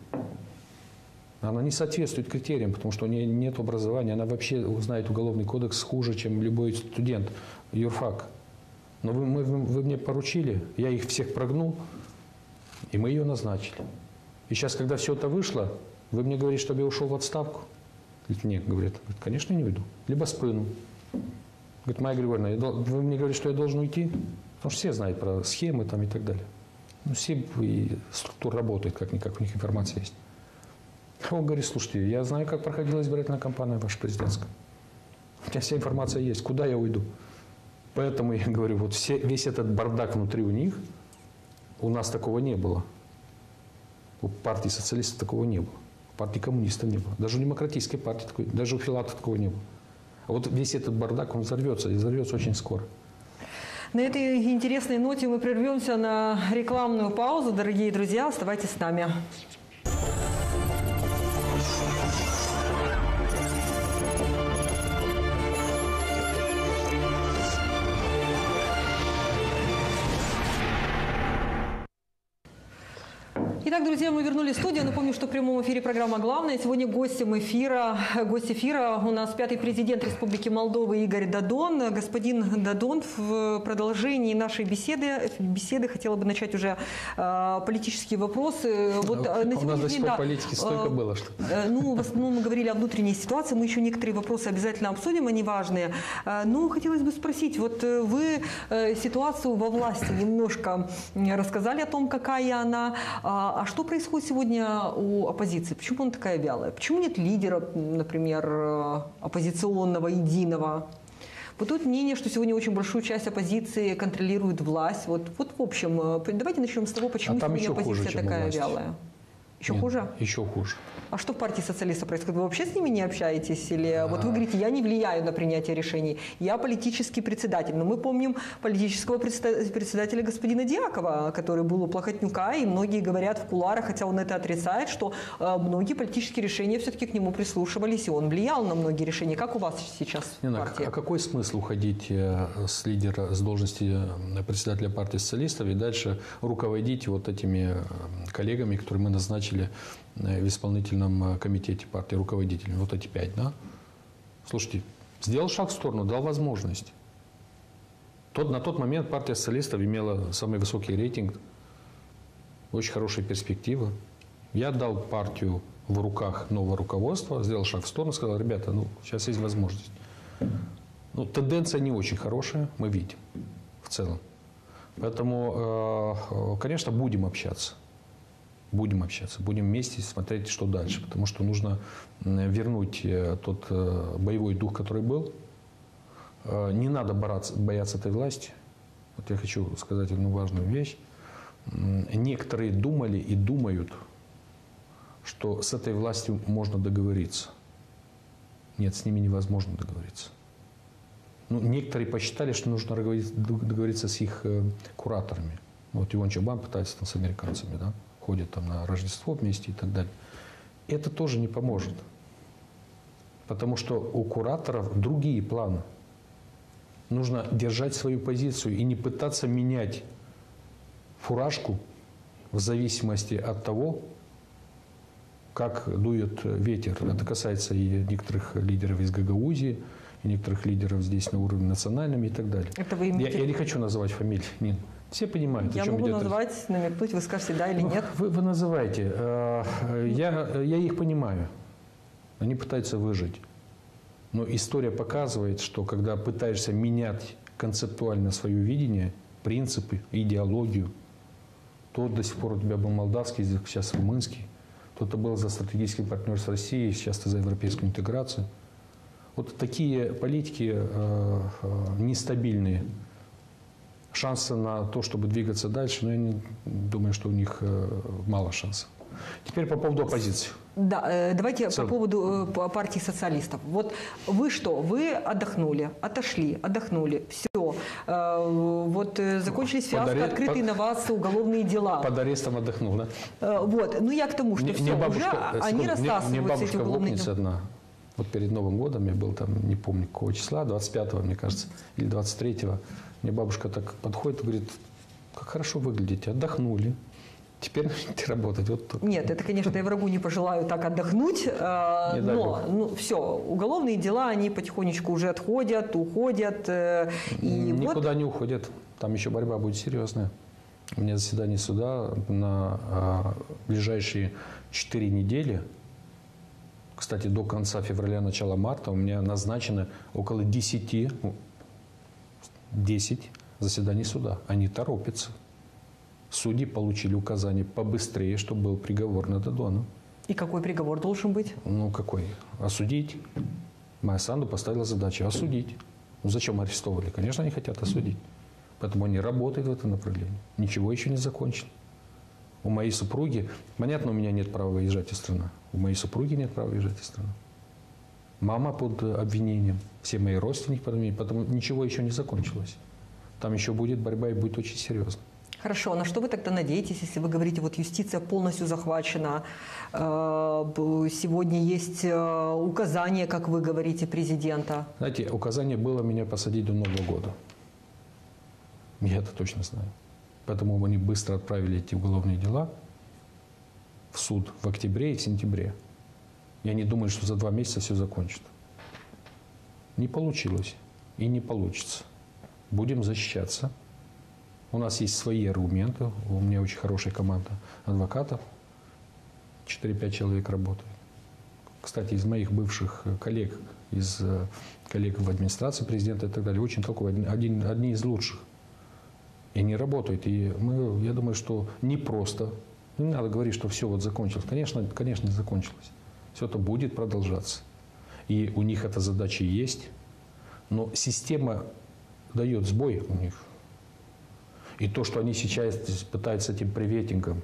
Она не соответствует критериям, потому что у нее нет образования. Она вообще знает уголовный кодекс хуже, чем любой студент юрфак. Но вы мне поручили, я их всех прогнул, и мы ее назначили. И сейчас, когда все это вышло, вы мне говорите, чтобы я ушел в отставку? Нет, говорит, конечно, не уйду. Либо спину. Говорит, Майя Григорьевна, вы мне говорите, что я должен уйти? Потому что все знают про схемы там и так далее. Ну, все и структура работает, как-никак у них информация есть. Он говорит, слушайте, я знаю, как проходила избирательная кампания ваша президентская. У меня вся информация есть, куда я уйду? Поэтому я говорю, вот весь этот бардак внутри у них, у нас такого не было. У партии социалистов такого не было. У партии коммунистов не было. Даже у демократической партии, даже у Филатова такого не было. А вот весь этот бардак, он взорвется, и взорвется очень скоро. На этой интересной ноте мы прервемся на рекламную паузу. Дорогие друзья, оставайтесь с нами. Итак, друзья, мы вернулись в студию. Напомню, что в прямом эфире программа «Главная». Сегодня гость эфира у нас пятый президент Республики Молдова Игорь Додон. Господин Додон, в продолжении нашей беседы хотела бы начать уже политические вопросы. Вот, у нас до сих пор политики столько было, что... Ну, в основном мы говорили о внутренней ситуации. Мы еще некоторые вопросы обязательно обсудим, они важные. Но хотелось бы спросить, вот вы ситуацию во власти немножко рассказали о том, какая она. А что происходит сегодня у оппозиции? Почему она такая вялая? Почему нет лидера, например, оппозиционного, единого? Бытует мнение, что сегодня очень большую часть оппозиции контролирует власть. Вот в общем, давайте начнем с того, почему сегодня оппозиция такая вялая. Еще хуже? Еще хуже. А что в партии социалистов происходит? Вы вообще с ними не общаетесь? Или вот вы говорите, я не влияю на принятие решений, я политический председатель. Но мы помним политического председателя господина Дьякова, который был у Плохотнюка, и многие говорят в кулуарах, хотя он это отрицает, что многие политические решения все-таки к нему прислушивались, и он влиял на многие решения. Как у вас сейчас в партии? А какой смысл уходить с должности председателя партии социалистов и дальше руководить вот этими коллегами, которые мы назначили в исполнительном комитете партии руководителями, вот эти 5, да? Слушайте, сделал шаг в сторону, дал возможность. На тот момент партия социалистов имела самый высокий рейтинг, очень хорошие перспективы. Я дал партию в руках нового руководства, сделал шаг в сторону, сказал, ребята, сейчас есть возможность. Тенденция не очень хорошая, мы видим в целом. Поэтому, конечно, будем общаться. Будем вместе смотреть, что дальше. Потому что нужно вернуть тот боевой дух, который был. Не надо бояться этой власти. Вот я хочу сказать одну важную вещь. Некоторые думали и думают, что с этой властью можно договориться. Нет, с ними невозможно договориться. Ну, некоторые посчитали, что нужно договориться с их кураторами. Вот Иван Чубан пытается там с американцами, да, ходит там на Рождество вместе и так далее. Это тоже не поможет. Потому что у кураторов другие планы. Нужно держать свою позицию и не пытаться менять фуражку в зависимости от того, как дует ветер. Это касается и некоторых лидеров из Гагаузии, и некоторых лидеров здесь на уровне национальном и так далее. Это вы Я не хочу называть фамилии, Нин. Все понимают, я о чем могу идет назвать, намекнуть, вы скажете да или нет. Вы называете. Я их понимаю. Они пытаются выжить. Но история показывает, что когда пытаешься менять концептуально свое видение, принципы, идеологию, то до сих пор у тебя был молдавский язык, сейчас румынский, то ты был за стратегический партнер с Россией, сейчас ты за европейскую интеграцию. Вот такие политики нестабильные. Шансы на то, чтобы двигаться дальше, но я не думаю, что у них мало шансов. Теперь по поводу оппозиции. Да, давайте по поводу партии социалистов. Вот вы что? Вы отдохнули, отошли, отдохнули, все. Вот закончились фиаско, открытые на вас уголовные дела. Под арестом отдохнул, да? Вот. Ну я к тому, что все, уже они рассасываются, эти уголовные дела. Одна. Вот перед Новым годом я был там, не помню какого числа, 25-го, мне кажется, или 23-го. Мне бабушка так подходит и говорит: как хорошо выглядите, отдохнули. Теперь начните работать. Вот нет, это, конечно, я врагу не пожелаю так отдохнуть, но все, уголовные дела, они потихонечку уже отходят, уходят. Никуда не уходят. Там еще борьба будет серьезная. У меня заседание суда на ближайшие 4 недели. Кстати, до конца февраля, начала марта у меня назначено около 10 заседаний суда. Они торопятся. Судьи получили указание побыстрее, чтобы был приговор на Додона. И какой приговор должен быть? Ну, какой? Осудить. Майя Санду поставила задачу осудить. Ну, зачем арестовывали? Конечно, они хотят осудить. Поэтому они работают в этом направлении. Ничего еще не закончено. У моей супруги, понятно, у меня нет права выезжать из страны. У моей супруги нет права выезжать из страны. Мама под обвинением, все мои родственники под обвинением, потому ничего еще не закончилось. Там еще будет борьба и будет очень серьезно. Хорошо, на что вы тогда надеетесь, если вы говорите, вот юстиция полностью захвачена, сегодня есть указание, как вы говорите, президента? Знаете, указание было меня посадить до Нового года. Я это точно знаю. Поэтому они быстро отправили эти уголовные дела в суд в октябре и в сентябре. Я не думаю, что за 2 месяца все закончится. Не получилось и не получится. Будем защищаться. У нас есть свои аргументы. У меня очень хорошая команда адвокатов. 4-5 человек работает. Кстати, из моих бывших коллег, из коллег в администрации президента и так далее, очень толковые. Одни из лучших. И они работают. И я думаю, что не просто. Не надо говорить, что все вот закончилось. Конечно, не закончилось. Все это будет продолжаться. И у них эта задача есть. Но система дает сбой у них. И то, что они сейчас пытаются этим приветингом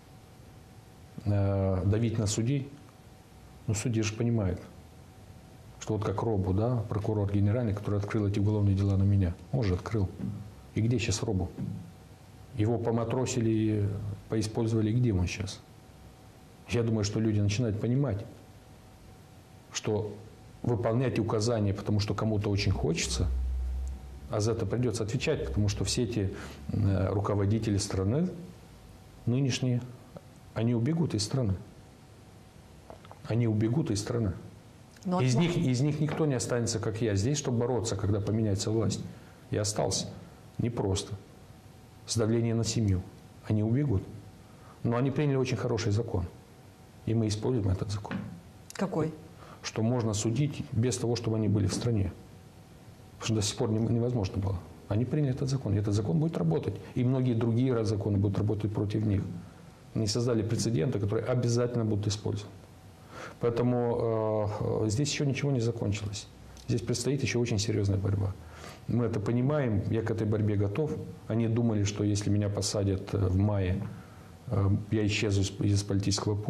давить на судей, ну, судьи же понимают, что вот как Робу, да, прокурор генеральный, который открыл эти уголовные дела на меня, он же открыл. И где сейчас Робу? Его поматросили, поиспользовали, где он сейчас? Я думаю, что люди начинают понимать, что выполнять указания, потому что кому-то очень хочется, а за это придется отвечать, потому что все эти руководители страны, нынешние, они убегут из страны. Они убегут из страны. Из них никто не останется, как я, здесь, чтобы бороться, когда поменяется власть. Я остался. Непросто. С давлением на семью. Они убегут. Но они приняли очень хороший закон. И мы используем этот закон. Какой? Что можно судить без того, чтобы они были в стране. Потому что до сих пор невозможно было. Они приняли этот закон. И этот закон будет работать. И многие другие законы будут работать против них. Они создали прецеденты, которые обязательно будут использованы. Поэтому здесь еще ничего не закончилось. Здесь предстоит еще очень серьезная борьба. Мы это понимаем, я к этой борьбе готов. Они думали, что если меня посадят в мае, я исчезну из политического поля.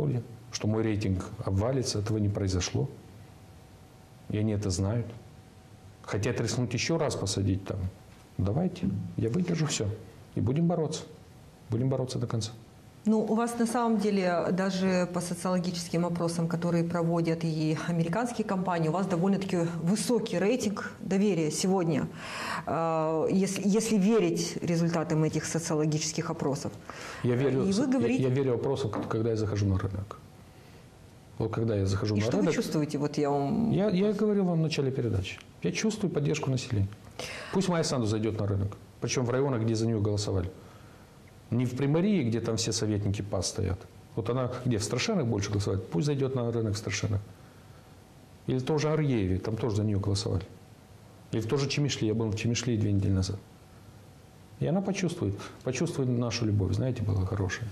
что мой рейтинг обвалится. Этого не произошло. И они это знают. Хотят рискнуть еще раз посадить там. Давайте, я выдержу все. И будем бороться. Будем бороться до конца. Ну, у вас на самом деле даже по социологическим опросам, которые проводят и американские компании, у вас довольно-таки высокий рейтинг доверия сегодня, если верить результатам этих социологических опросов. Я верю, и вы говорите... я верю опросам, когда я захожу на рынок. Вот когда я захожу на что рынок... вы чувствуете? Вот я говорил вам в начале передачи. Я чувствую поддержку населения. Пусть Майя Санду зайдет на рынок. Причем в районах, где за нее голосовали. Не в Приморье, где там все советники ПАС стоят. Вот она где? В Страшенах больше голосовать. Пусть зайдет на рынок в Страшенах. Или в том же Арьеве. Там тоже за нее голосовали. Или в том же Чемишле. Я был в Чемишле 2 недели назад. И она почувствует нашу любовь. Знаете, была хорошая.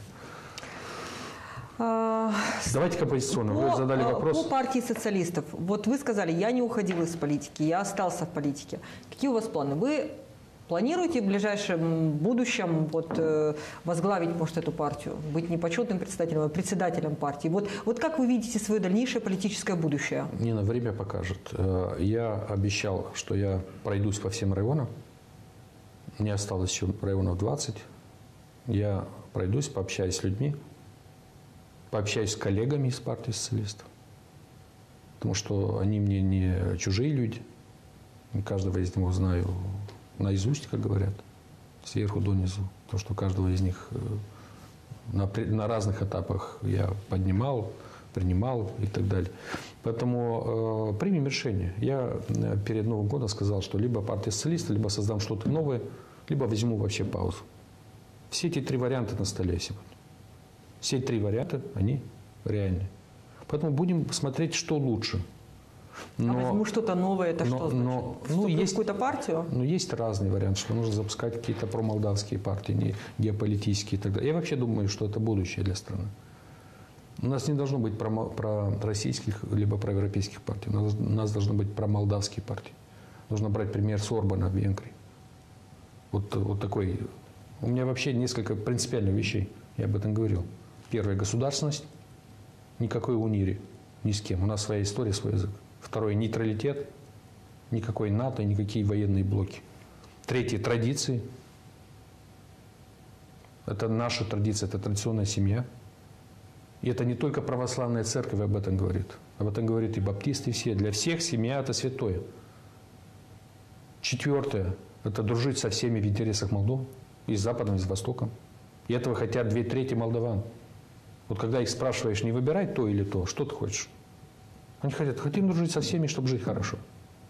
Давайте к оппозиционному. Вы задали вопрос. По партии социалистов. Вот вы сказали, я не уходил из политики, я остался в политике. Какие у вас планы? Вы планируете в ближайшем будущем возглавить, может, эту партию? Быть не почетным председателем, а председателем партии? Вот как вы видите свое дальнейшее политическое будущее? Нина, время покажет. Я обещал, что я пройдусь по всем районам. Мне осталось еще районов 20. Я пройдусь, пообщаюсь с людьми. Пообщаюсь с коллегами из партии социалистов, потому что они мне не чужие люди. Каждого из них знаю наизусть, как говорят, сверху донизу. То, что каждого из них на разных этапах я поднимал, принимал и так далее. Поэтому примем решение. Я перед Новым годом сказал, что либо партия социалистов, либо создам что-то новое, либо возьму вообще паузу. Все эти 3 варианта на столе сегодня. Все 3 варианта, они реальны. Поэтому будем смотреть, что лучше. А возьму что-то новое, это что значит? Есть какую-то партию? Ну, есть разные варианты, что нужно запускать какие-то промолдавские партии, не геополитические и так далее. Я вообще думаю, что это будущее для страны. У нас не должно быть пророссийских либо проевропейских партий. У нас должны быть промолдавские партии. Нужно брать пример с Орбана в Венгрии. Вот такой. У меня вообще несколько принципиальных вещей. Я об этом говорил. Первое – государственность. Никакой унири. Ни с кем. У нас своя история, свой язык. Второе – нейтралитет. Никакой НАТО, никакие военные блоки. Третье – традиции. Это наша традиция, это традиционная семья. И это не только православная церковь об этом говорит. Об этом говорит и баптисты, и все. Для всех семья – это святое. Четвертое – это дружить со всеми в интересах Молдовы. И с Западом, и с Востоком. И этого хотят 2/3 молдаван. Вот когда их спрашиваешь, не выбирай то или то, что ты хочешь? Они хотим дружить со всеми, чтобы жить хорошо.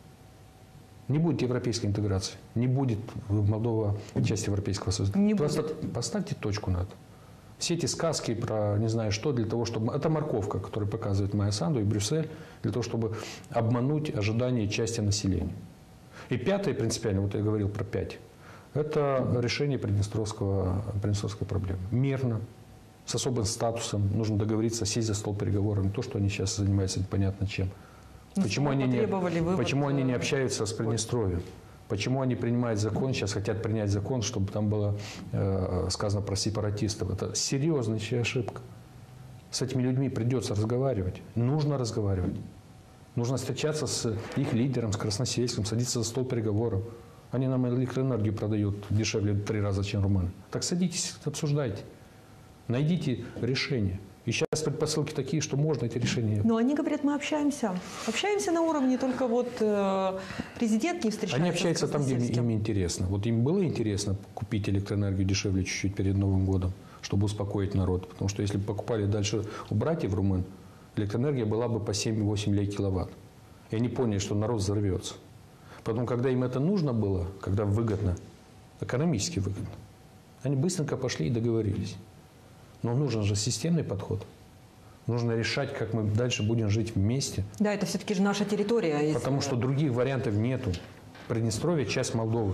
Не будет европейской интеграции. Не будет Молдова часть Европейского Союза. Просто поставьте точку на это. Все эти сказки про не знаю что, для того, чтобы... Это морковка, которую показывает Майя Санду и Брюссель, для того, чтобы обмануть ожидания части населения. И пятое принципиально, вот я говорил про 5, это решение приднестровской проблемы. Мирно, с особым статусом. Нужно договориться, сесть за стол переговоров. Не то, что они сейчас занимаются непонятно чем. Почему они не общаются с Приднестровьем? Почему они принимают закон, сейчас хотят принять закон, чтобы там было сказано про сепаратистов? Это серьезная ошибка. С этими людьми придется разговаривать. Нужно разговаривать. Нужно встречаться с их лидером, с Красносельским, садиться за стол переговоров. Они нам электроэнергию продают дешевле в 3 раза, чем румыны. Так садитесь, обсуждайте. Найдите решение. И сейчас предпосылки такие, что можно эти решения... Но они говорят, мы общаемся. Общаемся на уровне, только президент не встречается. Они общаются там, где им интересно. Вот им было интересно купить электроэнергию дешевле чуть-чуть перед Новым годом, чтобы успокоить народ. Потому что если бы покупали дальше у братьев румын, электроэнергия была бы по 7-8 лей киловатт. И они поняли, что народ взорвется. Потом, когда им это нужно было, когда выгодно, экономически выгодно, они быстренько пошли и договорились. Но нужен же системный подход. Нужно решать, как мы дальше будем жить вместе. Да, это все-таки же наша территория. Потому что других вариантов нету. Приднестровье – часть Молдовы.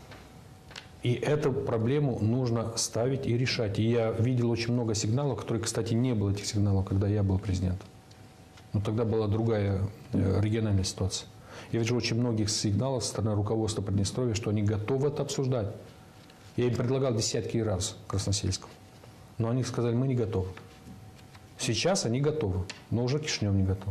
И эту проблему нужно ставить и решать. И я видел очень много сигналов, которые, кстати, не было этих сигналов, когда я был президентом. Но тогда была другая региональная ситуация. Я вижу очень многих сигналов со стороны руководства Приднестровья, что они готовы это обсуждать. Я им предлагал десятки раз Красносельскому. Но они сказали, мы не готовы. Сейчас они готовы, но уже Кишинев не готов.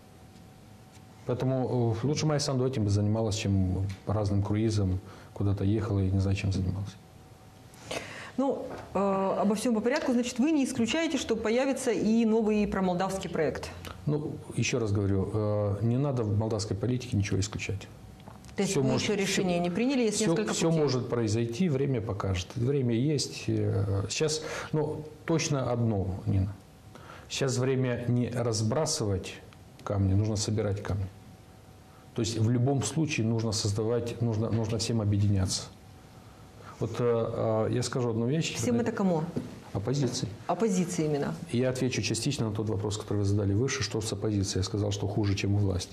Поэтому лучше Майя Санду этим бы занималась, чем разным круизом куда-то ехала и не знаю, чем занималась. Ну, обо всем по порядку. Значит, вы не исключаете, что появится и новый промолдавский проект? Ну, еще раз говорю, не надо в молдавской политике ничего исключать. То есть вы еще решение не приняли, есть несколько все путей? может произойти, время покажет. Время есть. Сейчас, ну, точно одно, Нина. Сейчас время не разбрасывать камни, нужно собирать камни. То есть в любом случае нужно создавать, нужно всем объединяться. Вот я скажу одну вещь. Всем это кому? Оппозиции. Оппозиции именно. И я отвечу частично на тот вопрос, который вы задали выше, что с оппозицией. Я сказал, что хуже, чем у власти.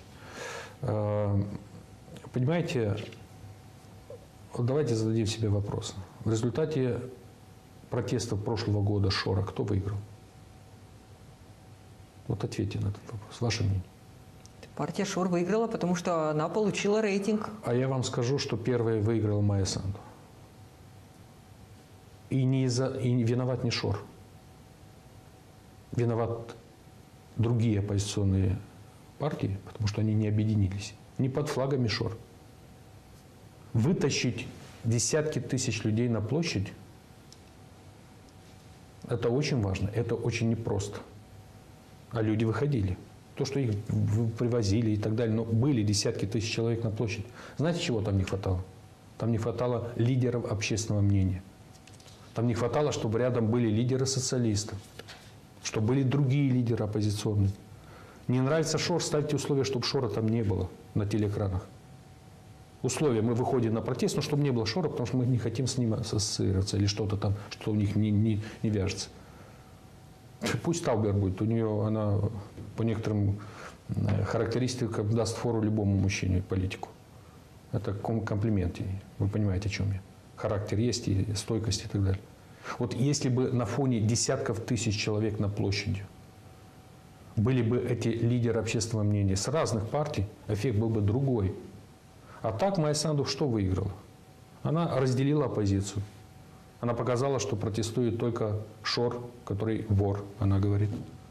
Понимаете, вот давайте зададим себе вопрос. В результате протестов прошлого года Шора кто выиграл? Вот ответьте на этот вопрос. Ваше мнение. Партия Шор выиграла, потому что она получила рейтинг. А я вам скажу, что первой выиграла Майя Санду. И виноват не Шор. Виноват другие оппозиционные партии, потому что они не объединились. Не под флагами Шор. Вытащить десятки тысяч людей на площадь – это очень важно, это очень непросто. А люди выходили. То, что их привозили и так далее, но были десятки тысяч человек на площади. Знаете, чего там не хватало? Там не хватало лидеров общественного мнения. Там не хватало, чтобы рядом были лидеры социалистов, чтобы были другие лидеры оппозиционные. Не нравится Шор, ставьте условия, чтобы Шора там не было на телеэкранах. Условия, мы выходим на протест, но чтобы не было Шора, потому что мы не хотим с ним ассоциироваться или что-то там, что у них не вяжется. Пусть Таубер будет, у нее она по некоторым характеристикам даст фору любому мужчине, политику. Это комплимент ей, вы понимаете, о чем я. Характер есть, и стойкость и так далее. Вот если бы на фоне десятков тысяч человек на площади были бы эти лидеры общественного мнения с разных партий, эффект был бы другой. А так Майя Санду что выиграла? Она разделила оппозицию. Она показала, что протестует только Шор, который вор, она говорит.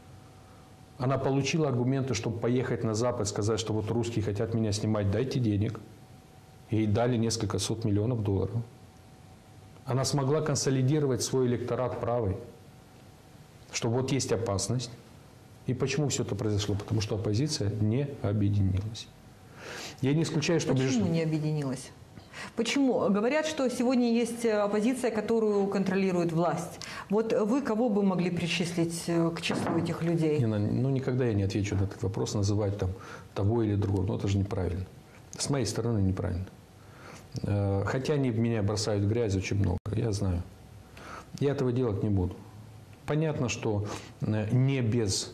Она получила аргументы, чтобы поехать на Запад, сказать, что вот русские хотят меня снимать, дайте денег. Ей дали несколько сот миллионов долларов. Она смогла консолидировать свой электорат правый, что вот есть опасность. И почему все это произошло? Потому что оппозиция не объединилась. Я не исключаю, что... Почему не объединилась? Почему? Говорят, что сегодня есть оппозиция, которую контролирует власть. Вот вы кого бы могли причислить к числу этих людей? Ну, никогда я не отвечу на этот вопрос, называть там того или другого. Ну, это же неправильно. С моей стороны неправильно. Хотя они меня бросают в грязь очень много, я знаю. Я этого делать не буду. Понятно, что не без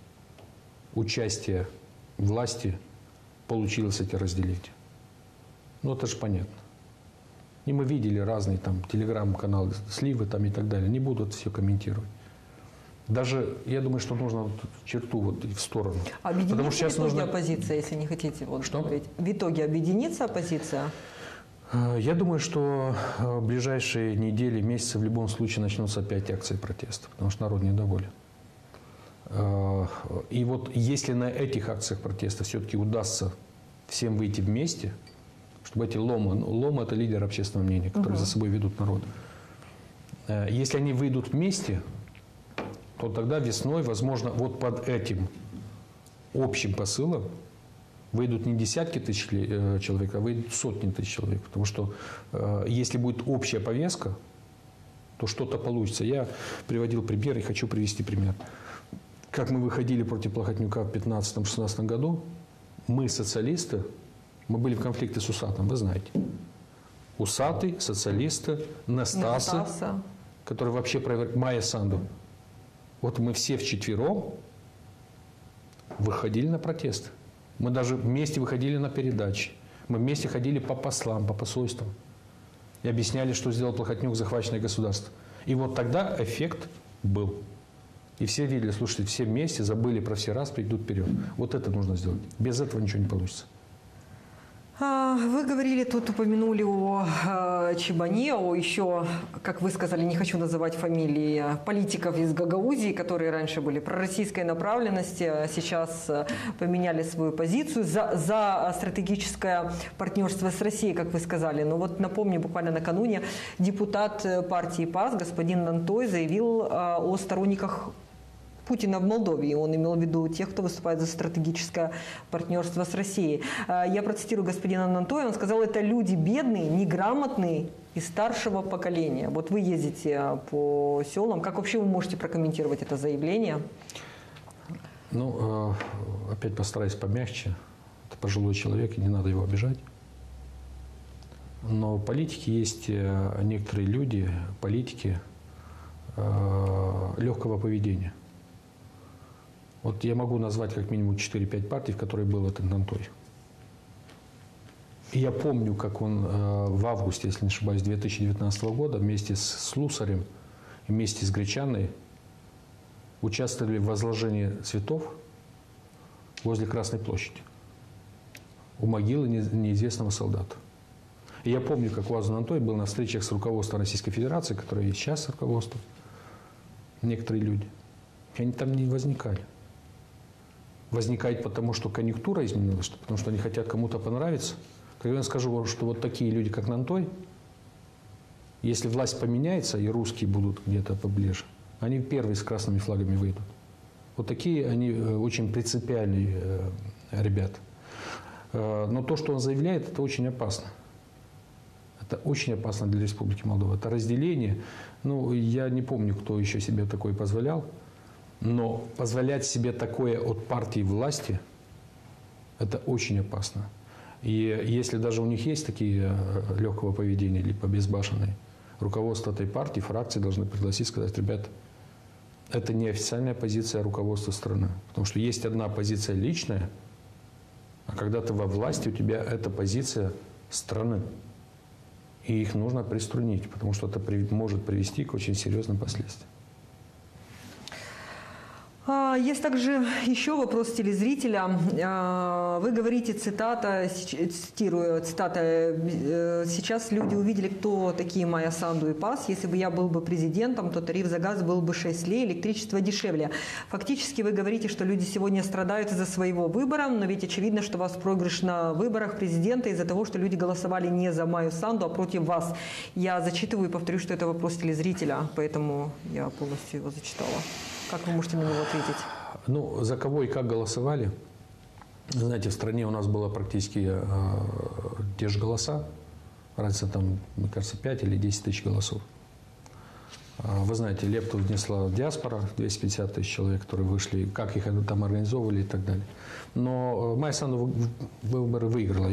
участия власти получилось эти разделения. Ну, это же понятно. И мы видели разные там телеграм-каналы, сливы там и так далее. Не буду это все комментировать. Даже, я думаю, что нужно вот черту вот в сторону. Объединится потому что сейчас в итоге оппозиция, если не хотите вот что? Говорить? В итоге объединится оппозиция? Я думаю, что в ближайшие недели, месяцы в любом случае начнутся опять акции протеста, потому что народ недоволен. И вот если на этих акциях протеста все-таки удастся всем выйти вместе, чтобы эти ломы – это лидер общественного мнения, которые за собой ведут народ. Если они выйдут вместе, то тогда весной, возможно, вот под этим общим посылом выйдут не десятки тысяч человек, а выйдут сотни тысяч человек. Потому что если будет общая повестка, то что-то получится. Я приводил пример и хочу привести пример. Как мы выходили против Плохотнюка в 2015-2016 году, мы, социалисты, мы были в конфликте с Усатым, вы знаете. Усатый, социалисты, Настаса, который вообще проверяет, Майя Санду. Вот мы все вчетвером выходили на протесты. Мы даже вместе выходили на передачи. Мы вместе ходили по послам, по посольствам. И объясняли, что сделал Плохотнюк, захваченное государство. И вот тогда эффект был. И все видели, слушайте, все вместе забыли про все распри, идут вперед. Вот это нужно сделать. Без этого ничего не получится. Вы говорили, тут упомянули о Чебане, о еще, как вы сказали, не хочу называть фамилии политиков из Гагаузии, которые раньше были пророссийской направленности, а сейчас поменяли свою позицию за стратегическое партнерство с Россией, как вы сказали. Но вот напомню, буквально накануне депутат партии ПАС господин Нантой заявил о сторонниках Путина в Молдове. Он имел в виду тех, кто выступает за стратегическое партнерство с Россией. Я процитирую господина Нантоя. Он сказал, это люди бедные, неграмотные и старшего поколения. Вот вы ездите по селам. Как вообще вы можете прокомментировать это заявление? Ну, опять постараюсь помягче. Это пожилой человек, и не надо его обижать. Но в политике есть некоторые люди, политики легкого поведения. Вот я могу назвать как минимум 4-5 партий, в которой был этот Нантой. И я помню, как он в августе, если не ошибаюсь, 2019 года вместе с Слусарем, вместе с Гречаной участвовали в возложении цветов возле Красной площади у могилы неизвестного солдата. И я помню, как Уаз Нантой был на встречах с руководством Российской Федерации, которое и сейчас руководство, некоторые люди. И они там не возникали. Возникает потому, что конъюнктура изменилась, потому что они хотят кому-то понравиться. Когда я скажу, что вот такие люди, как Нантой, если власть поменяется, и русские будут где-то поближе, они первые с красными флагами выйдут. Вот такие они очень принципиальные ребята. Но то, что он заявляет, это очень опасно. Это очень опасно для Республики Молдова. Это разделение. Ну, я не помню, кто еще себе такое позволял. Но позволять себе такое от партии власти, это очень опасно. И если даже у них есть такие легкого поведения, либо безбашенные, руководство этой партии, фракции должны пригласить, сказать, ребята, это не официальная позиция руководства страны. Потому что есть одна позиция личная, а когда ты во власти, у тебя эта позиция страны. И их нужно приструнить, потому что это может привести к очень серьезным последствиям. Есть также еще вопрос телезрителя. Вы говорите, цитирую, цитата, «Сейчас люди увидели, кто такие Майя Санду и ПАС. Если бы я был бы президентом, то тариф за газ был бы 6 лей, электричество дешевле». Фактически вы говорите, что люди сегодня страдают из-за своего выбора, но ведь очевидно, что у вас проигрыш на выборах президента из-за того, что люди голосовали не за Майю Санду, а против вас. Я зачитываю и повторю, что это вопрос телезрителя, поэтому я полностью его зачитала. Как вы можете на него ответить? Ну, за кого и как голосовали? Знаете, в стране у нас было практически те же голоса. Разница там, мне кажется, 5 или 10 тысяч голосов. Вы знаете, лепту внесла диаспора, 250 тысяч человек, которые вышли, как их там организовывали и так далее. Но Майя Санду выборы выиграла.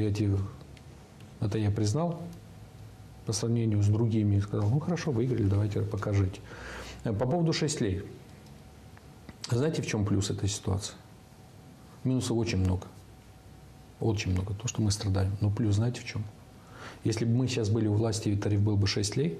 Это я признал по сравнению с другими. И сказал, ну хорошо, выиграли, давайте покажите. По поводу 6 лей. Знаете, в чем плюс этой ситуации? Минусов очень много. Очень много. То, что мы страдаем. Но плюс знаете в чем? Если бы мы сейчас были у власти, и тариф был бы 6 лей,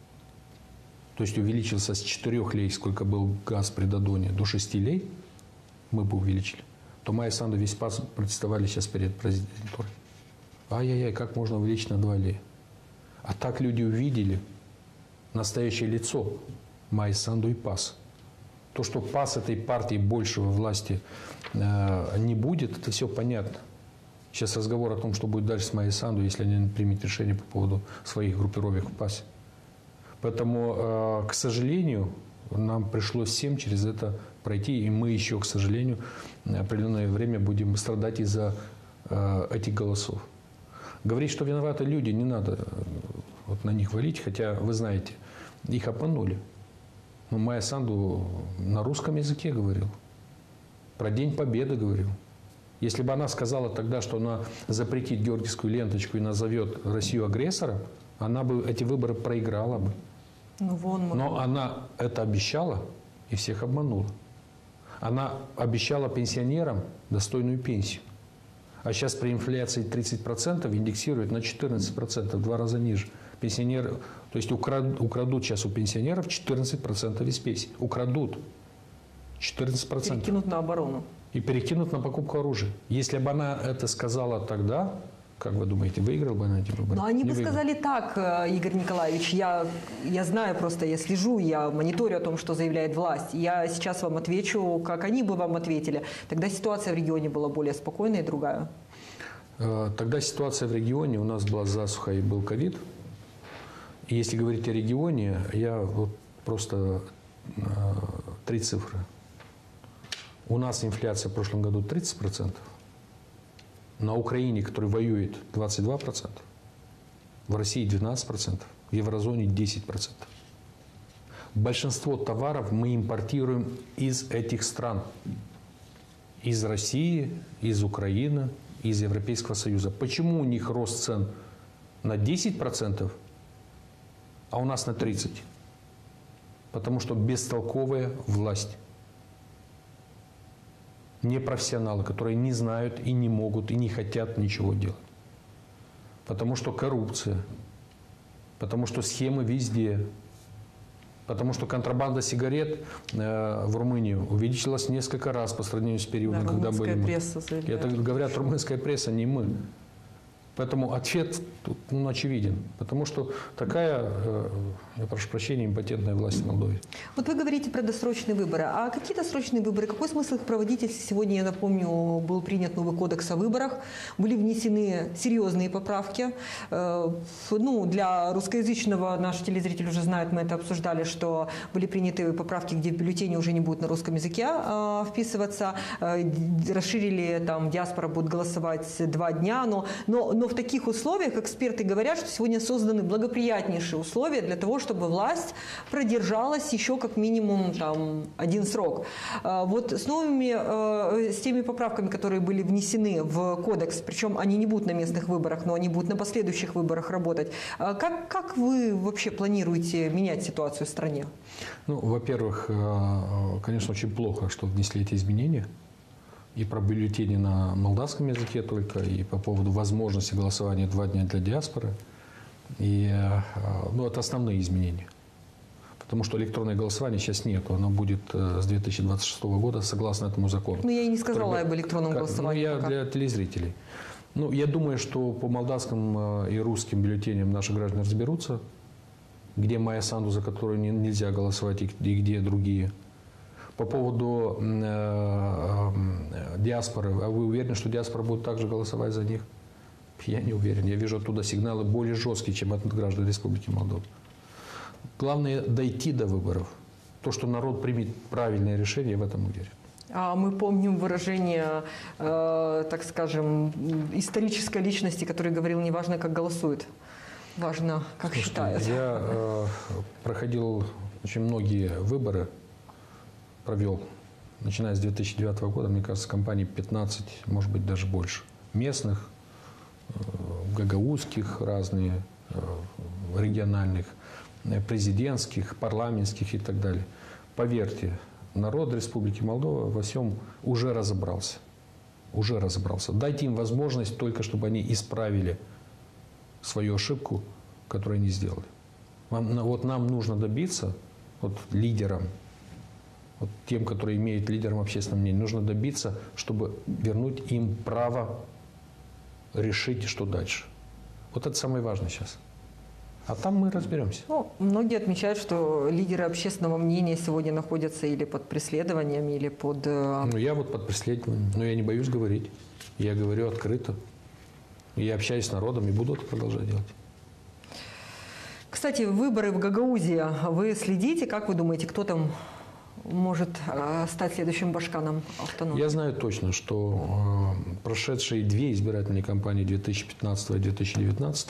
то есть увеличился с 4 лей, сколько был газ при Додоне, до 6 лей, мы бы увеличили, то Майя Санду весь ПАС протестовали сейчас перед президентурой. Ай-яй-яй, как можно увеличить на 2 лей? А так люди увидели настоящее лицо Майи Санду и ПАС. То, что ПАС этой партии больше во власти не будет, это все понятно. Сейчас разговор о том, что будет дальше с Майей Санду, если они примут решение по поводу своих группировок в ПАСе. Поэтому, к сожалению, нам пришлось всем через это пройти, и мы еще, к сожалению, определенное время будем страдать из-за этих голосов. Говорить, что виноваты люди, не надо вот на них валить, хотя, вы знаете, их обманули. Но Майя Санду на русском языке говорил, про День Победы говорил. Если бы она сказала тогда, что она запретит георгиевскую ленточку и назовет Россию агрессором, она бы эти выборы проиграла бы. Но она это обещала и всех обманула. Она обещала пенсионерам достойную пенсию. А сейчас при инфляции 30% индексирует на 14%, в 2 раза ниже. Пенсионеры, то есть украдут сейчас у пенсионеров 14% из пенсии. Украдут 14%. Перекинут на оборону. И перекинут на покупку оружия. Если бы она это сказала тогда, к Как вы думаете, выиграл бы на эти выборы? Но они Не бы выиграл. сказали так, Игорь Николаевич, я знаю просто, я слежу, я мониторю о том, что заявляет власть. Я сейчас вам отвечу, как они бы вам ответили. Тогда ситуация в регионе была более спокойная и другая. Тогда ситуация в регионе, у нас была засуха и был ковид. И если говорить о регионе, я вот просто 3 цифры. У нас инфляция в прошлом году 30%. На Украине, который воюет, 22%. В России 12%. В еврозоне 10%. Большинство товаров мы импортируем из этих стран. Из России, из Украины, из Европейского Союза. Почему у них рост цен на 10%, а у нас на 30%? Потому что бестолковая власть. Непрофессионалы, которые не знают и не могут, и не хотят ничего делать. Потому что коррупция, потому что схемы везде, потому что контрабанда сигарет в Румынию увеличилась несколько раз по сравнению с периодом, Да, когда были мы. пресса заявляет. Это говорят румынская пресса, не мы. Поэтому ответ тут, очевиден. Потому что такая, я прошу прощения, импотентная власть в Молдове. Вот вы говорите про досрочные выборы. А какие досрочные выборы? Какой смысл их проводить, если сегодня, я напомню, был принят новый кодекс о выборах, были внесены серьезные поправки? Для русскоязычного, наш телезритель уже знает, мы это обсуждали, что были приняты поправки, где бюллетени уже не будут на русском языке вписываться. Расширили, там, диаспора будет голосовать 2 дня. Но в таких условиях эксперты говорят, что сегодня созданы благоприятнейшие условия для того, чтобы власть продержалась еще как минимум 1 срок. Вот с теми поправками, которые были внесены в кодекс, причем они не будут на местных выборах, но они будут на последующих выборах работать. Как вы вообще планируете менять ситуацию в стране? Во-первых, конечно, очень плохо, что внесли эти изменения. И про бюллетени на молдавском языке только, и по поводу возможности голосования 2 дня для диаспоры. И, это основные изменения. Потому что электронное голосование сейчас нету. Оно будет с 2026 года согласно этому закону. Я и не сказала об электронном голосовании. Я для телезрителей. Я думаю, что по молдавским и русским бюллетеням наши граждане разберутся, где Майя Санду, за которую нельзя голосовать, и где другие. По поводу диаспоры, а вы уверены, что диаспора будет также голосовать за них? Я не уверен. Я вижу оттуда сигналы более жесткие, чем от граждан Республики Молдова. Главное дойти до выборов. То, что народ примет правильное решение, в этом уверен. А мы помним выражение, так скажем, исторической личности, который говорил, не важно, как голосуют, важно, как считают. Я проходил очень многие выборы, провел, начиная с 2009 года, мне кажется, компаний 15, может быть, даже больше. Местных, гагаузских разные, региональных, президентских, парламентских и так далее. Поверьте, народ Республики Молдова во всем уже разобрался. Уже разобрался. Дайте им возможность только, чтобы они исправили свою ошибку, которую они сделали. Нам нужно добиться, лидерам, тем, которые имеют лидером общественного мнения, нужно добиться, чтобы вернуть им право решить, что дальше. Это самое важное сейчас. А там мы разберемся. Многие отмечают, что лидеры общественного мнения сегодня находятся или под преследованием, или под... Я под преследованием, но я не боюсь говорить. Я говорю открыто. Я общаюсь с народом и буду это продолжать делать. Кстати, выборы в Гагаузии вы следите? Как вы думаете, кто там может стать следующим башканом автономии? Я знаю точно, что прошедшие 2 избирательные кампании 2015 и 2019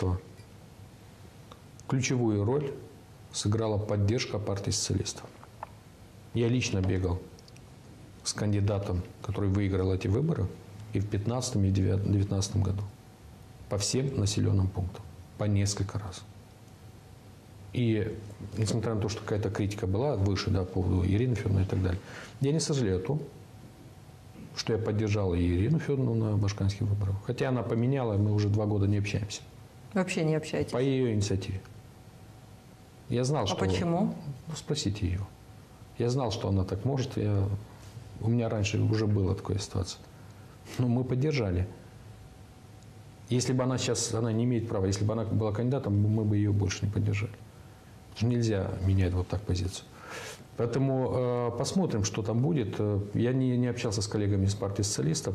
ключевую роль сыграла поддержка партии социалистов. Я лично бегал с кандидатом, который выиграл эти выборы и в 2015 и в 2019 году. По всем населенным пунктам. По несколько раз. И несмотря на то, что какая-то критика была выше, по поводу Ирины Федоровны и так далее, я не сожалею о том, что я поддержал и Ирину Федоровну на башканских выборах. Хотя она поменяла, мы уже 2 года не общаемся. Вообще не общаетесь? По ее инициативе. Я знал, что... почему? Спросите ее. Я знал, что она так может. У меня раньше уже была такая ситуация. Но мы поддержали. Если бы она сейчас, она не имеет права, если бы она была кандидатом, мы бы ее больше не поддержали. Нельзя менять вот так позицию. Поэтому посмотрим, что там будет. Я не общался с коллегами из партии социалистов.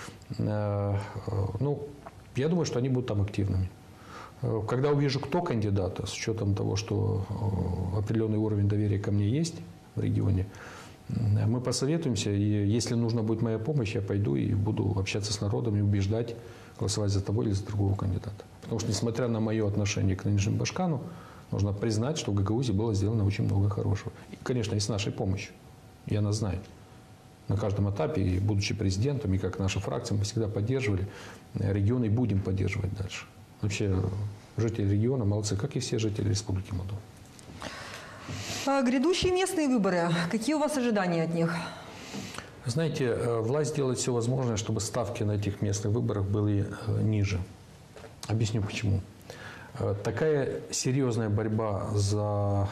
Ну, я думаю, что они будут там активными. Когда увижу, кто кандидат, с учетом того, что определенный уровень доверия ко мне есть в регионе, мы посоветуемся. И если нужна будет моя помощь, я пойду и буду общаться с народом и убеждать голосовать за того или за другого кандидата. Потому что, несмотря на мое отношение к нынешнему Башкану, нужно признать, что в Гагаузии было сделано очень много хорошего. И, конечно, и с нашей помощью. И она знает. На каждом этапе, и будучи президентом, и как наша фракция, мы всегда поддерживали регион и будем поддерживать дальше. Вообще, жители региона молодцы, как и все жители Республики Молдова. Грядущие местные выборы. Какие у вас ожидания от них? Знаете, власть делает все возможное, чтобы ставки на этих местных выборах были ниже. Объясню почему. Такая серьезная борьба за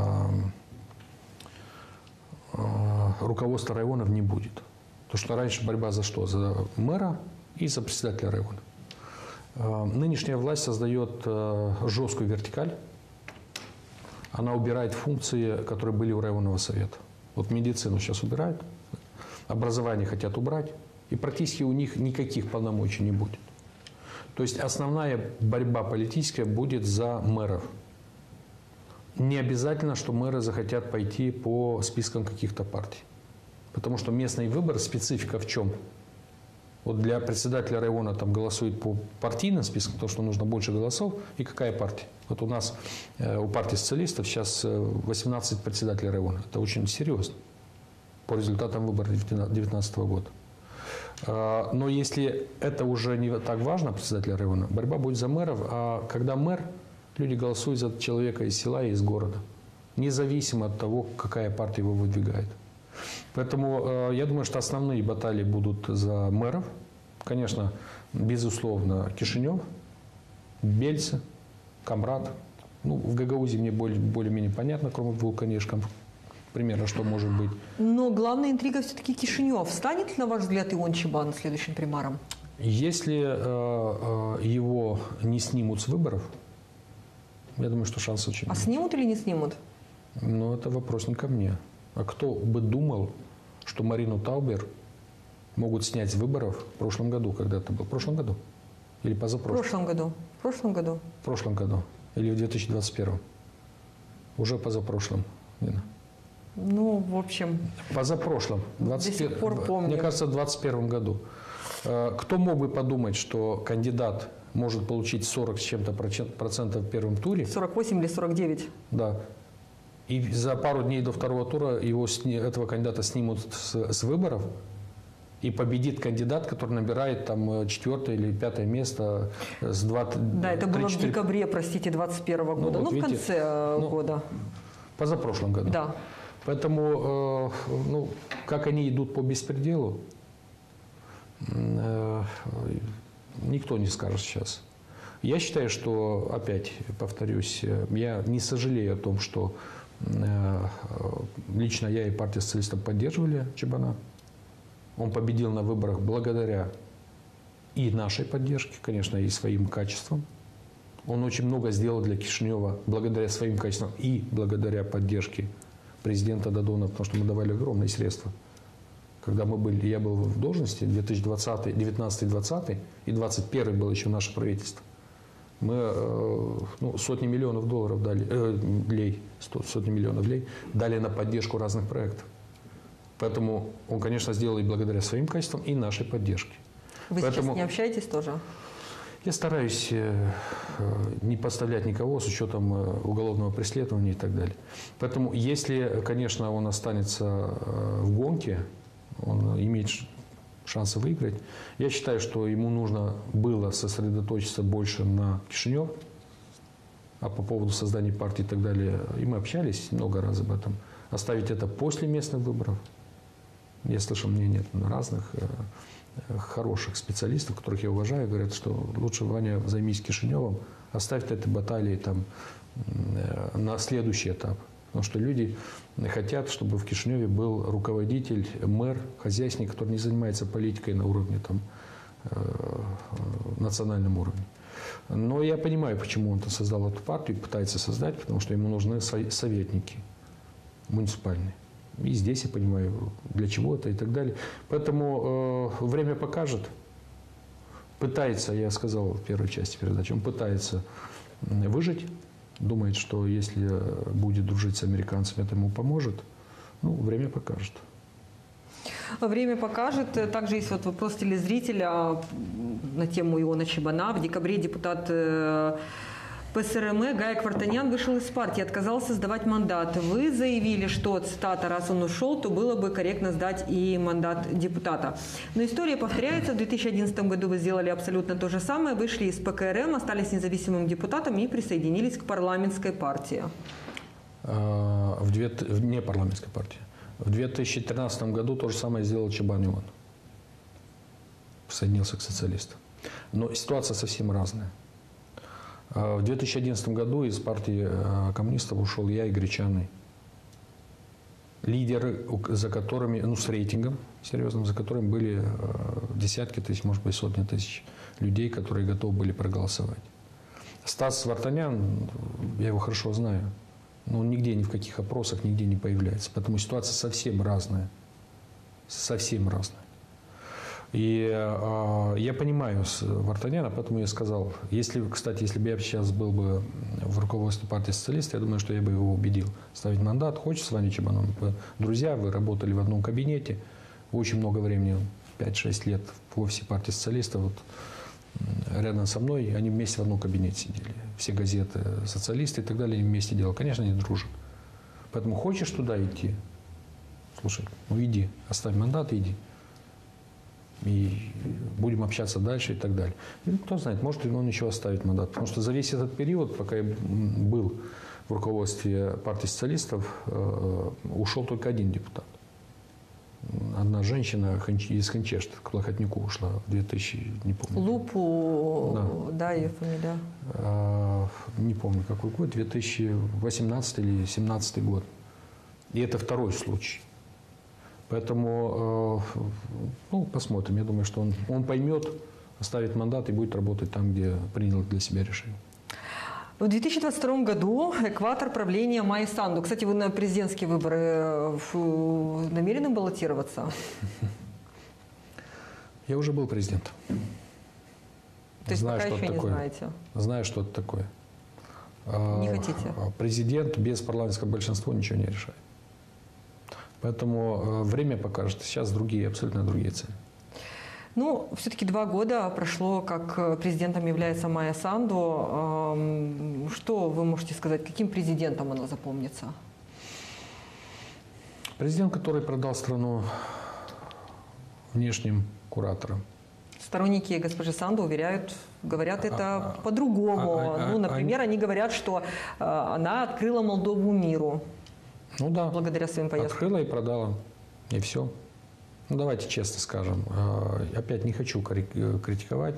руководство районов не будет. Потому что раньше борьба за что? За мэра и за председателя района. Нынешняя власть создает жесткую вертикаль. Она убирает функции, которые были у районного совета. Вот медицину сейчас убирают, образование хотят убрать, и практически у них никаких полномочий не будет. То есть основная борьба политическая будет за мэров. Не обязательно, что мэры захотят пойти по спискам каких-то партий. Потому что местный выбор, специфика в чем? Вот для председателя района там голосует по партийным спискам, потому что нужно больше голосов. И какая партия? Вот у нас, у партии социалистов сейчас 18 председателей района. Это очень серьезно по результатам выборов 2019 года. Но если это уже не так важно, председателя района, борьба будет за мэров. А когда мэр, люди голосуют за человека из села и из города. Независимо от того, какая партия его выдвигает. Поэтому я думаю, что основные баталии будут за мэров. Конечно, безусловно, Кишинев, Бельцы, Камрад. Ну, в Гагаузии мне более-менее понятно, кроме двух, конечно, примерно, что может быть. Но главная интрига все-таки Кишинев. Станет ли, на ваш взгляд, Ион Чебан следующим примаром? Если его не снимут с выборов, я думаю, что шанс очень А снимут или не снимут? Ну, это вопрос не ко мне. А кто бы думал, что Марину Таубер могут снять с выборов в прошлом году, когда это было? В прошлом году? Или позапрошлом? В прошлом году. В прошлом году. В прошлом году. Или в 2021? Уже позапрошлом, Нина. Ну, в общем... Позапрошлом. До сих пор помню. Мне кажется, в 2021 году. Кто мог бы подумать, что кандидат может получить 40 с чем-то процентов в первом туре? 48 или 49? Да. И за пару дней до второго тура этого кандидата снимут с выборов, и победит кандидат, который набирает там 4-е или 5-е место с 20... Да, это было в декабре, простите, 2021 года. вот в видите, конце года. Позапрошлом году. Да. Поэтому, как они идут по беспределу, никто не скажет сейчас. Я считаю, что, опять повторюсь, я не сожалею о том, что лично я и партия социалистов поддерживали Чебана. Он победил на выборах благодаря и нашей поддержке, конечно, и своим качествам. Он очень много сделал для Кишинева благодаря своим качествам и благодаря поддержке президента Додона, потому что мы давали огромные средства. Когда я был в должности, 2020, 19, 20 и 21 было еще наше правительство, мы сотни миллионов долларов дали, сотни миллионов лей дали на поддержку разных проектов. Поэтому он, конечно, сделал и благодаря своим качествам, и нашей поддержке. Вы сейчас не общаетесь тоже? Я стараюсь не подставлять никого с учетом уголовного преследования и так далее. Поэтому, если, конечно, он останется в гонке, он имеет шансы выиграть, я считаю, что ему нужно было сосредоточиться больше на Кишинев, а по поводу создания партии и так далее, и мы общались много раз об этом, оставить это после местных выборов. Я слышал мнение разных хороших специалистов, которых я уважаю, говорят, что лучше, Ваня, займись Кишиневым, оставь эти баталии там на следующий этап. Потому что люди хотят, чтобы в Кишиневе был руководитель, мэр, хозяйственник, который не занимается политикой на уровне там, национальном уровне. Но я понимаю, почему он создал эту партию, пытается создать, потому что ему нужны советники муниципальные. И здесь я понимаю, для чего это и так далее. Поэтому время покажет. Пытается, я сказал в первой части передачи, он пытается выжить. Думает, что если будет дружить с американцами, это ему поможет. Ну, время покажет. Время покажет. Также есть вот вопрос телезрителя на тему Иона Чебана. В декабре депутат ПСРМ Гаек Вартанян вышел из партии, отказался сдавать мандат. Вы заявили, что, цитата, раз он ушел, то было бы корректно сдать и мандат депутата. Но история повторяется. В 2011 году вы сделали абсолютно то же самое. Вышли из ПКРМ, остались независимым депутатом и присоединились к парламентской партии. Не парламентской партии. В 2013 году то же самое сделал Чебан Ион. Присоединился к социалистам. Но ситуация совсем разная. В 2011 году из партии коммунистов ушел я и Гречаный. Лидеры, за которыми, ну, с рейтингом серьезным, за которым были десятки тысяч, может быть, сотни тысяч людей, которые готовы были проголосовать. Стас Вартанян, я его хорошо знаю, но он нигде, ни в каких опросах, нигде не появляется. Поэтому ситуация совсем разная. Совсем разная. И я понимаю Вартаняна, поэтому я сказал, кстати, если бы я сейчас был бы в руководстве партии социалистов, я думаю, что я бы его убедил ставить мандат. Хочешь с вами Чебаном? Друзья, вы работали в одном кабинете, очень много времени, 5-6 лет в офисе партии социалистов, вот, рядом со мной, они вместе в одном кабинете сидели. Все газеты, социалисты и так далее, они вместе делали. Конечно, они дружат. Поэтому хочешь туда идти? Слушай, ну иди, оставь мандат и иди. И будем общаться дальше и так далее. И кто знает, может ли он еще оставить мандат. Потому что за весь этот период, пока я был в руководстве партии социалистов, ушел только один депутат. Одна женщина из Ханчешта к Плохотнику ушла в 2000, не помню. Лупу, да, ее фамилия. Не помню, какой год, 2018 или 2017 год. И это второй случай. Поэтому, ну, посмотрим. Я думаю, что он поймет, оставит мандат и будет работать там, где принял для себя решение. В 2022 году экватор правления Майи Санду. Кстати, вы на президентские выборы намерены баллотироваться? Я уже был президентом. То есть знаю, пока что еще это такое. Не знаете? Знаю, что это такое. Не хотите? Президент без парламентского большинства ничего не решает. Поэтому время покажет. Сейчас абсолютно другие цели. Ну, все-таки 2 года прошло, как президентом является Майя Санду. Что вы можете сказать, каким президентом она запомнится? Президент, который продал страну внешним кураторам. Сторонники госпожи Санду говорят это по-другому. Например, они говорят, что она открыла Молдову миру. Ну да. Благодаря своим поездкам. Открыла и продала. И все. Ну, давайте честно скажем. Опять не хочу критиковать.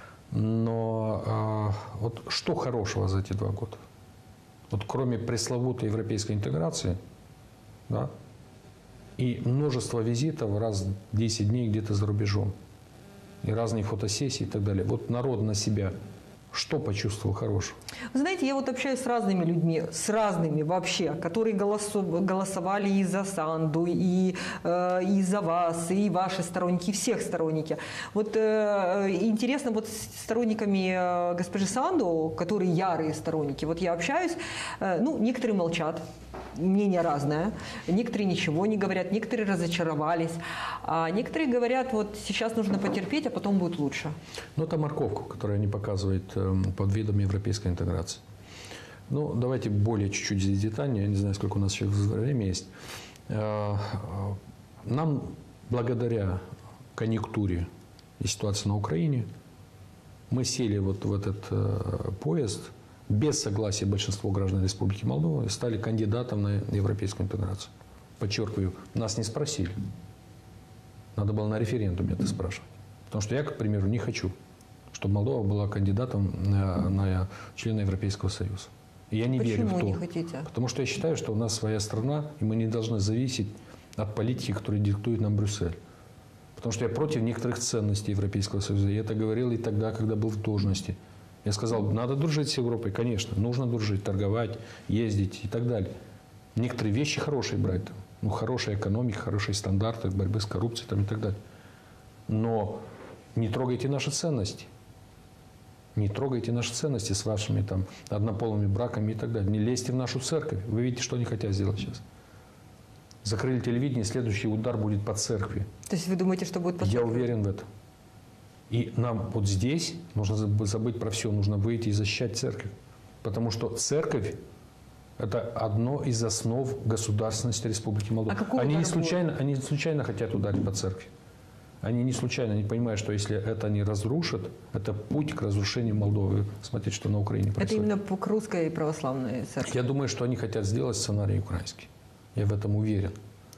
Но вот что хорошего за эти 2 года? Вот кроме пресловутой европейской интеграции, да, и множество визитов раз в 10 дней где-то за рубежом, и разные фотосессии и так далее. Вот народ на себя что почувствовал хорошего? Вы знаете, я вот общаюсь с разными людьми, с разными вообще, которые голосовали и за Санду, и за вас, и ваши сторонники, и всех сторонники. Вот интересно, вот с сторонниками госпожи Санду, которые ярые сторонники, вот я общаюсь, ну, некоторые молчат. Мнение разное. Некоторые ничего не говорят, некоторые разочаровались. А некоторые говорят, вот сейчас нужно потерпеть, а потом будет лучше. Ну, это морковку, которую они показывают под видом европейской интеграции. Ну, давайте более чуть-чуть здесь детальнее. Я не знаю, сколько у нас еще время есть. Нам, благодаря конъюнктуре и ситуации на Украине, мы сели вот в этот поезд без согласия большинства граждан Республики Молдова и стали кандидатом на европейскую интеграцию. Подчеркиваю, нас не спросили. Надо было на референдуме это спрашивать. Потому что я, к примеру, не хочу, чтобы Молдова была кандидатом на члена Европейского Союза. И я не верю в то. Почему не хотите? Потому что я считаю, что у нас своя страна, и мы не должны зависеть от политики, которую диктует нам Брюссель. Потому что я против некоторых ценностей Европейского Союза. Я это говорил и тогда, когда был в должности. Я сказал, надо дружить с Европой, конечно, нужно дружить, торговать, ездить и так далее. Некоторые вещи хорошие брать, ну, хорошая экономика, хорошие стандарты борьбы с коррупцией там, и так далее. Но не трогайте наши ценности. Не трогайте наши ценности с вашими там однополыми браками и так далее. Не лезьте в нашу церковь. Вы видите, что они хотят сделать сейчас. Закрыли телевидение, следующий удар будет по церкви. То есть вы думаете, что будет по церкви? Я уверен в этом. И нам вот здесь нужно забыть про все, нужно выйти и защищать церковь. Потому что церковь – это одно из основ государственности Республики Молдова. Они не случайно хотят ударить по церкви. Они не случайно, они понимают, что если это не разрушат, это путь к разрушению Молдовы. Смотрите, что на Украине происходит. Это именно к русской православной церкви? Я думаю, что они хотят сделать сценарий украинский. Я в этом уверен.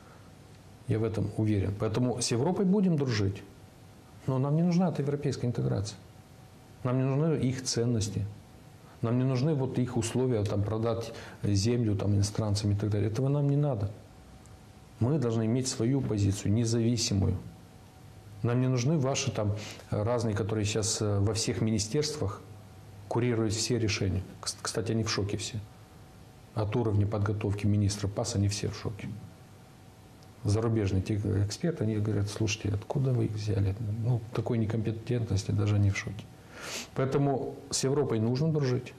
Я в этом уверен. Поэтому с Европой будем дружить. Но нам не нужна эта европейская интеграция. Нам не нужны их ценности. Нам не нужны вот их условия там, продать землю там, иностранцам и так далее. Этого нам не надо. Мы должны иметь свою позицию, независимую. Нам не нужны ваши там разные, которые сейчас во всех министерствах курируют все решения. Кстати, они в шоке все. От уровня подготовки министра ПАС они все в шоке. Зарубежные те эксперты, они говорят, слушайте, откуда вы их взяли? Ну, такой некомпетентности даже они в шоке. Поэтому с Европой нужно дружить.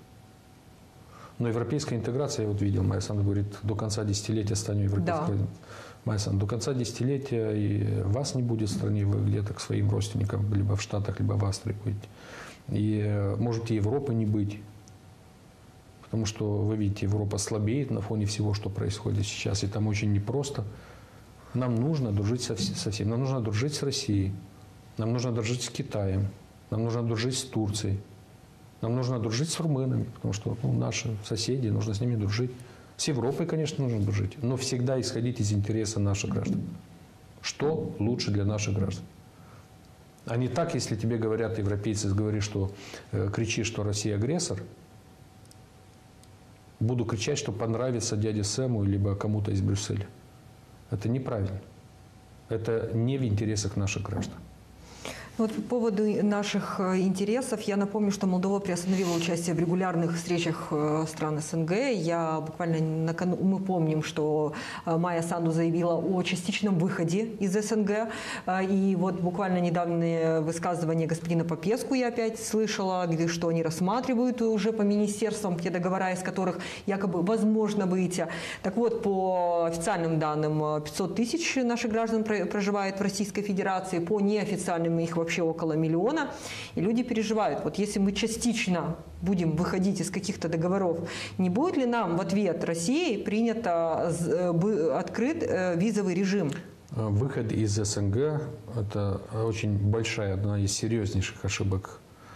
Но европейская интеграция, я вот видел, Майя Санду говорит, до конца десятилетия станем европейской. Да. Майя Санду, до конца десятилетия и вас не будет в стране, вы где-то к своим родственникам, либо в Штатах, либо в Австрии будете. И можете Европы не быть. Потому что, вы видите, Европа слабеет на фоне всего, что происходит сейчас. И там очень непросто. Нам нужно дружить со всеми. Нам нужно дружить с Россией. Нам нужно дружить с Китаем. Нам нужно дружить с Турцией. Нам нужно дружить с румынами. Потому что наши соседи, нужно с ними дружить. С Европой, конечно, нужно дружить. Но всегда исходить из интереса наших граждан. Что лучше для наших граждан? А не так, если тебе говорят, европейцы, говоришь, что кричишь, что Россия агрессор. Буду кричать, что понравится дяде Сэму либо кому-то из Брюсселя. Это неправильно. Это не в интересах наших граждан. Вот по поводу наших интересов, я напомню, что Молдова приостановила участие в регулярных встречах стран СНГ. Мы помним, что Майя Санду заявила о частичном выходе из СНГ. И вот буквально недавнее высказывание господина Попеску я опять слышала, что они рассматривают уже по министерствам, те договора, из которых якобы возможно выйти. Так вот, по официальным данным, 500 тысяч наших граждан проживает в Российской Федерации, по неофициальным их вообще около миллиона, и люди переживают. Вот если мы частично будем выходить из каких-то договоров, не будет ли нам в ответ России открыт визовый режим? Выход из СНГ – это очень большая, одна из серьезнейших ошибок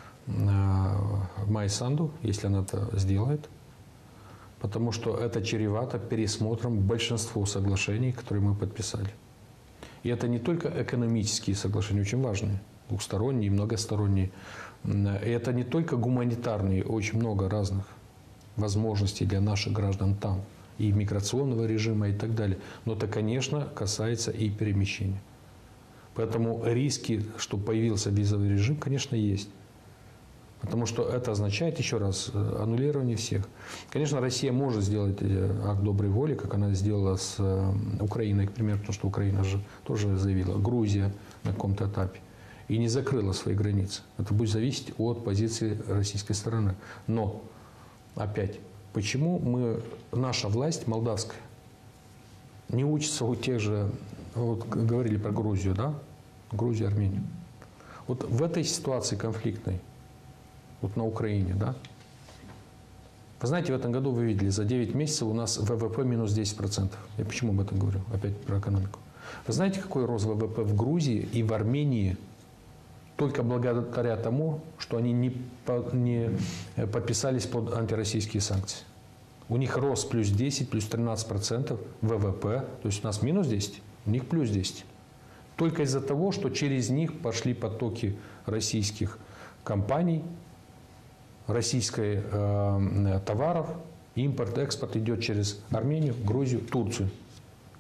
Майи Санду, если она это сделает, потому что это чревато пересмотром большинства соглашений, которые мы подписали. И это не только экономические соглашения, очень важные, двухсторонние, многосторонние. И это не только гуманитарные, очень много разных возможностей для наших граждан там, и миграционного режима и так далее. Но это, конечно, касается и перемещения. Поэтому риски, что появился визовый режим, конечно, есть. Потому что это означает, еще раз, аннулирование всех. Конечно, Россия может сделать акт доброй воли, как она сделала с Украиной, к примеру, потому что Украина же тоже заявила, Грузия на каком-то этапе, и не закрыла свои границы. Это будет зависеть от позиции российской стороны. Но, опять, почему наша власть молдавская не учится у тех же, вот говорили про Грузию, да? Грузию, Армению. Вот в этой ситуации конфликтной, вот на Украине, да? Вы знаете, в этом году вы видели, за 9 месяцев у нас ВВП минус 10%. Я почему об этом говорю? Опять про экономику. Вы знаете, какой рост ВВП в Грузии и в Армении только благодаря тому, что они не подписались под антироссийские санкции? У них рост плюс 10, плюс 13% ВВП, то есть у нас минус 10, у них плюс 10. Только из-за того, что через них пошли потоки российских компаний, российских товаров, импорт, экспорт идет через Армению, Грузию, Турцию.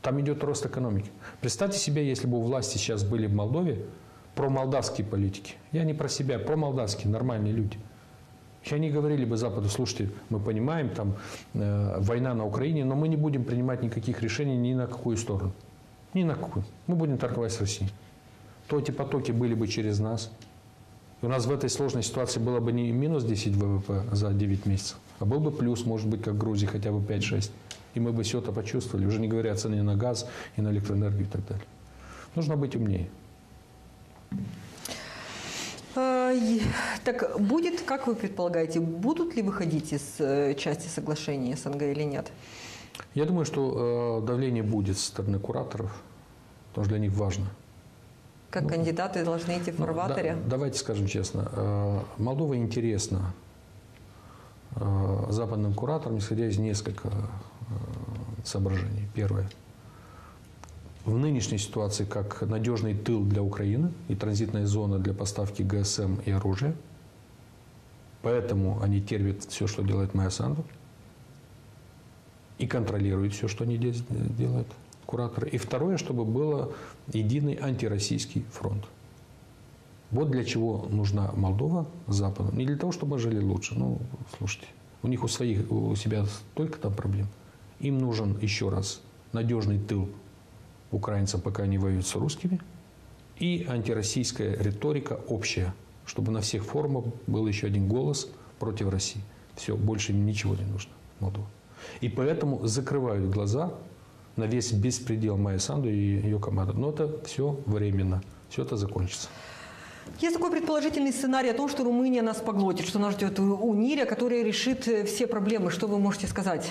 Там идет рост экономики. Представьте себе, если бы у власти сейчас были в Молдове промолдавские политики. Я не про себя, промолдавские, нормальные люди. И они говорили бы Западу: слушайте, мы понимаем, там война на Украине, но мы не будем принимать никаких решений ни на какую сторону. Ни на какую. Мы будем торговать с Россией. То эти потоки были бы через нас. И у нас в этой сложной ситуации было бы не минус 10 ВВП за 9 месяцев, а был бы плюс, может быть, как в Грузии, хотя бы 5-6. И мы бы все это почувствовали, уже не говоря о цене на газ и на электроэнергию и так далее. Нужно быть умнее. Так будет, как вы предполагаете, будут ли выходить из части соглашения СНГ или нет? Я думаю, что давление будет со стороны кураторов, потому что для них важно. Как кандидаты должны идти в фарватере? Давайте скажем честно, Молдова интересна западным кураторам, исходя из нескольких соображений. Первое. В нынешней ситуации как надежный тыл для Украины и транзитная зона для поставки ГСМ и оружия. Поэтому они терпят все, что делает Майя Санду. И контролируют все, что они делают, кураторы. И второе, чтобы был единый антироссийский фронт. Вот для чего нужна Молдова Западу. Не для того, чтобы мы жили лучше. Ну, слушайте, у них у себя столько там проблем. Им нужен, еще раз, надежный тыл украинцам, пока они воюют с русскими, и антироссийская риторика общая, чтобы на всех форумах был еще один голос против России. Все, больше им ничего не нужно, Молдова. И поэтому закрывают глаза на весь беспредел Майи Санду и ее команды. Но это все временно, все это закончится. Есть такой предположительный сценарий о том, что Румыния нас поглотит, что нас ждет унире, которая решит все проблемы. Что вы можете сказать?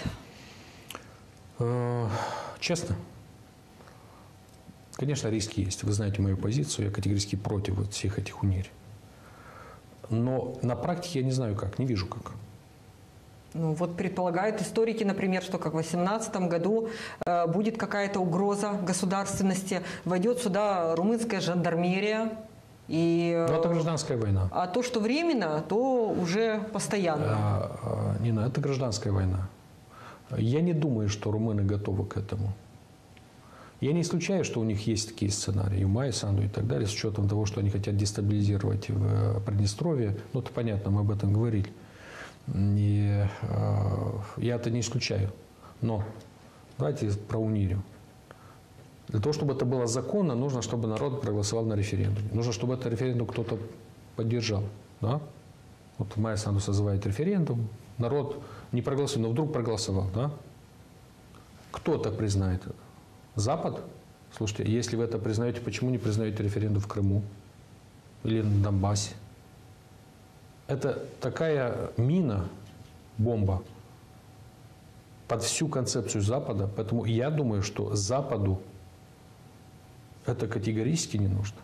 Честно? Конечно, риски есть. Вы знаете мою позицию. Я категорически против вот всех этих унири. Но на практике я не знаю как, не вижу как. Ну, вот предполагают историки, например, что как в 2018 году будет какая-то угроза государственности, войдет сюда румынская жандармерия. И, но это гражданская война. А то, что временно, то уже постоянно. Нина, это гражданская война. Я не думаю, что румыны готовы к этому. Я не исключаю, что у них есть такие сценарии, и у Майи Санду и так далее, с учетом того, что они хотят дестабилизировать в Приднестровье. Ну, это понятно, мы об этом говорили. И я это не исключаю. Но давайте про унирию. Для того, чтобы это было законно, нужно, чтобы народ проголосовал на референдуме. Нужно, чтобы этот референдум кто-то поддержал. Да? Вот Майя Санду созывает референдум, народ не проголосует, но вдруг проголосовал. Да? Кто это признает? Запад? Слушайте, если вы это признаете, почему не признаете референдум в Крыму или на Донбассе? Это такая мина, бомба под всю концепцию Запада. Поэтому я думаю, что Западу это категорически не нужно.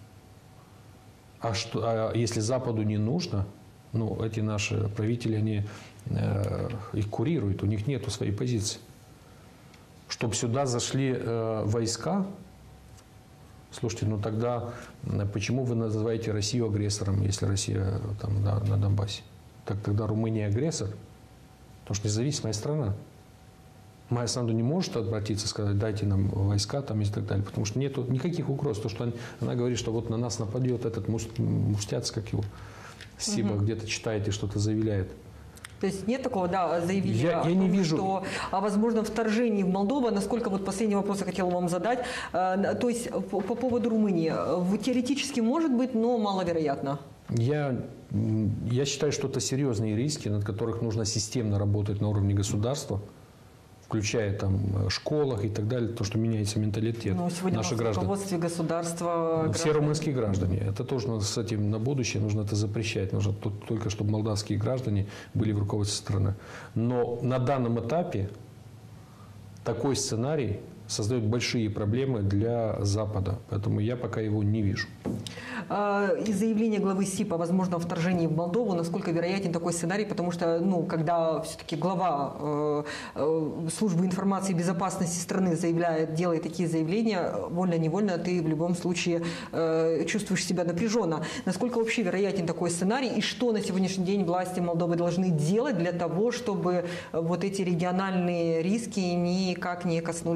А если Западу не нужно, ну, эти наши правители, они их курируют, у них нету своей позиции. Чтобы сюда зашли войска, слушайте, ну тогда почему вы называете Россию агрессором, если Россия там на Донбассе? Так тогда Румыния агрессор, потому что независимая страна. Майя Санду не может обратиться и сказать: дайте нам войска там и так далее, потому что нету никаких угроз. То, что она говорит, что вот на нас нападет этот Мустяц, как его, Сиба, где-то читает и что-то заявляет. То есть нет такого, да, заявления я не вижу, что о возможном вторжении в Молдову. Насколько, вот последний вопрос я хотела вам задать. То есть по поводу Румынии. Теоретически может быть, но маловероятно. Я считаю, что это серьезные риски, над которых нужно системно работать на уровне государства, включая там школах и так далее, то, что меняется менталитет наших граждан. В руководстве государства все румынские граждане. Это тоже с этим на будущее нужно это запрещать. Нужно только, чтобы молдавские граждане были в руководстве страны. Но на данном этапе такой сценарий создает большие проблемы для Запада. Поэтому я пока его не вижу. И заявление главы СИП о возможном вторжении в Молдову, насколько вероятен такой сценарий, потому что, ну, когда все-таки глава службы информации и безопасности страны делает такие заявления, вольно-невольно ты в любом случае чувствуешь себя напряженно. Насколько вообще вероятен такой сценарий и что на сегодняшний день власти Молдовы должны делать для того, чтобы вот эти региональные риски никак не коснулись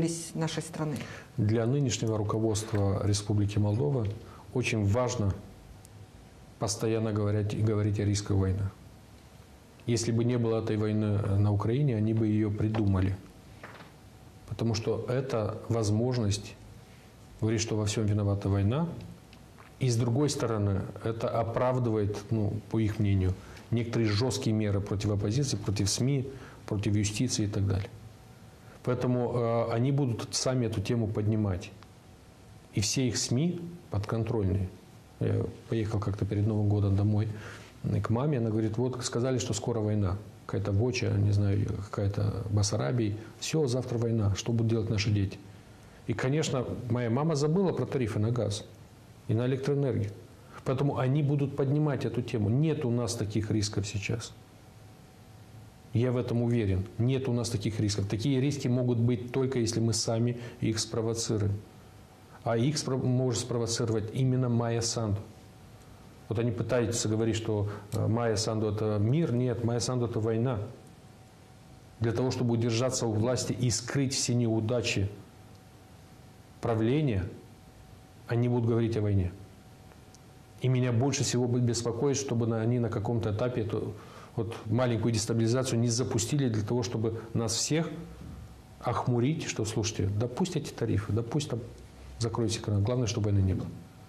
нашей страны? Для нынешнего руководства Республики Молдова очень важно постоянно говорить о рисках войны. Если бы не было этой войны на Украине, они бы ее придумали. Потому что это возможность говорить, что во всем виновата война. И с другой стороны, это оправдывает, по их мнению, некоторые жесткие меры против оппозиции, против СМИ, против юстиции и так далее. Поэтому они будут сами эту тему поднимать. И все их СМИ подконтрольные. Я поехал как-то перед Новым годом домой к маме, она говорит, вот сказали, что скоро война. Какая-то Боча, не знаю, какая-то Басарабия. Все, завтра война. Что будут делать наши дети? И, конечно, моя мама забыла про тарифы на газ и на электроэнергию. Поэтому они будут поднимать эту тему. Нет у нас таких рисков сейчас. Я в этом уверен. Нет у нас таких рисков. Такие риски могут быть только если мы сами их спровоцируем. А их может спровоцировать именно Майя Санду. Вот они пытаются говорить, что Майя Санду – это мир. Нет, Майя Санду – это война. Для того, чтобы удержаться у власти и скрыть все неудачи правления, они будут говорить о войне. И меня больше всего беспокоит, чтобы они на каком-то этапе эту маленькую дестабилизацию не запустили для того, чтобы нас всех охмурить, что, слушайте, да пусть эти тарифы, да пусть там закроются экран. Главное, чтобы войны не было.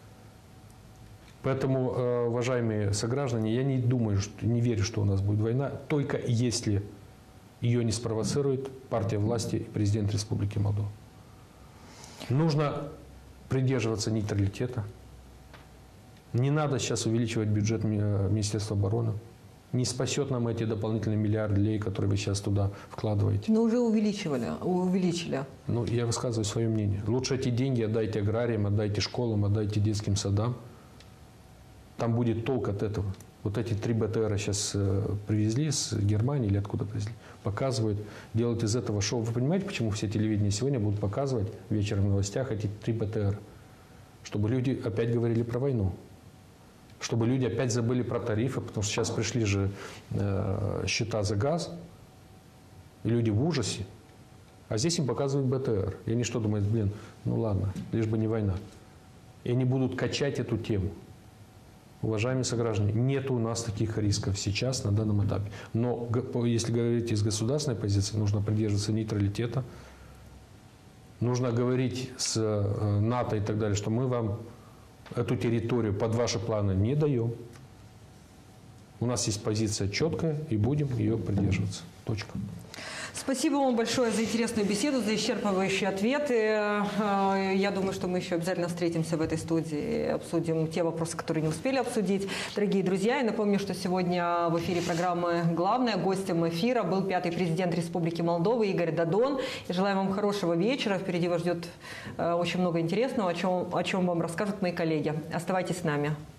Поэтому, уважаемые сограждане, я не думаю, не верю, что у нас будет война, только если ее не спровоцирует партия власти и президент Республики Молдова. Нужно придерживаться нейтралитета. Не надо сейчас увеличивать бюджет Министерства обороны. Не спасет нам эти дополнительные миллиарды лей, которые вы сейчас туда вкладываете. Но уже увеличили. Я высказываю свое мнение. Лучше эти деньги отдайте аграриям, отдайте школам, отдайте детским садам. Там будет толк от этого. Вот эти 3 БТРа сейчас привезли с Германии или откуда привезли. Показывают, делают из этого шоу. Вы понимаете, почему все телевидения сегодня будут показывать вечером в новостях эти 3 БТР? Чтобы люди опять говорили про войну. Чтобы люди опять забыли про тарифы, потому что сейчас пришли же счета за газ, и люди в ужасе. А здесь им показывают БТР. И они что думают, ладно, лишь бы не война. И они будут качать эту тему. Уважаемые сограждане, нет у нас таких рисков сейчас, на данном этапе. Но если говорить из государственной позиции, нужно придерживаться нейтралитета. Нужно говорить с НАТО и так далее, что мы вам эту территорию под ваши планы не даем. У нас есть позиция четкая, и будем ее придерживаться. Точка. Спасибо вам большое за интересную беседу, за исчерпывающие ответы. Я думаю, что мы еще обязательно встретимся в этой студии и обсудим те вопросы, которые не успели обсудить. Дорогие друзья, я напомню, что сегодня в эфире программы «Главное» гостем эфира был 5-й президент Республики Молдова Игорь Додон. И желаю вам хорошего вечера. Впереди вас ждет очень много интересного, о чем вам расскажут мои коллеги. Оставайтесь с нами.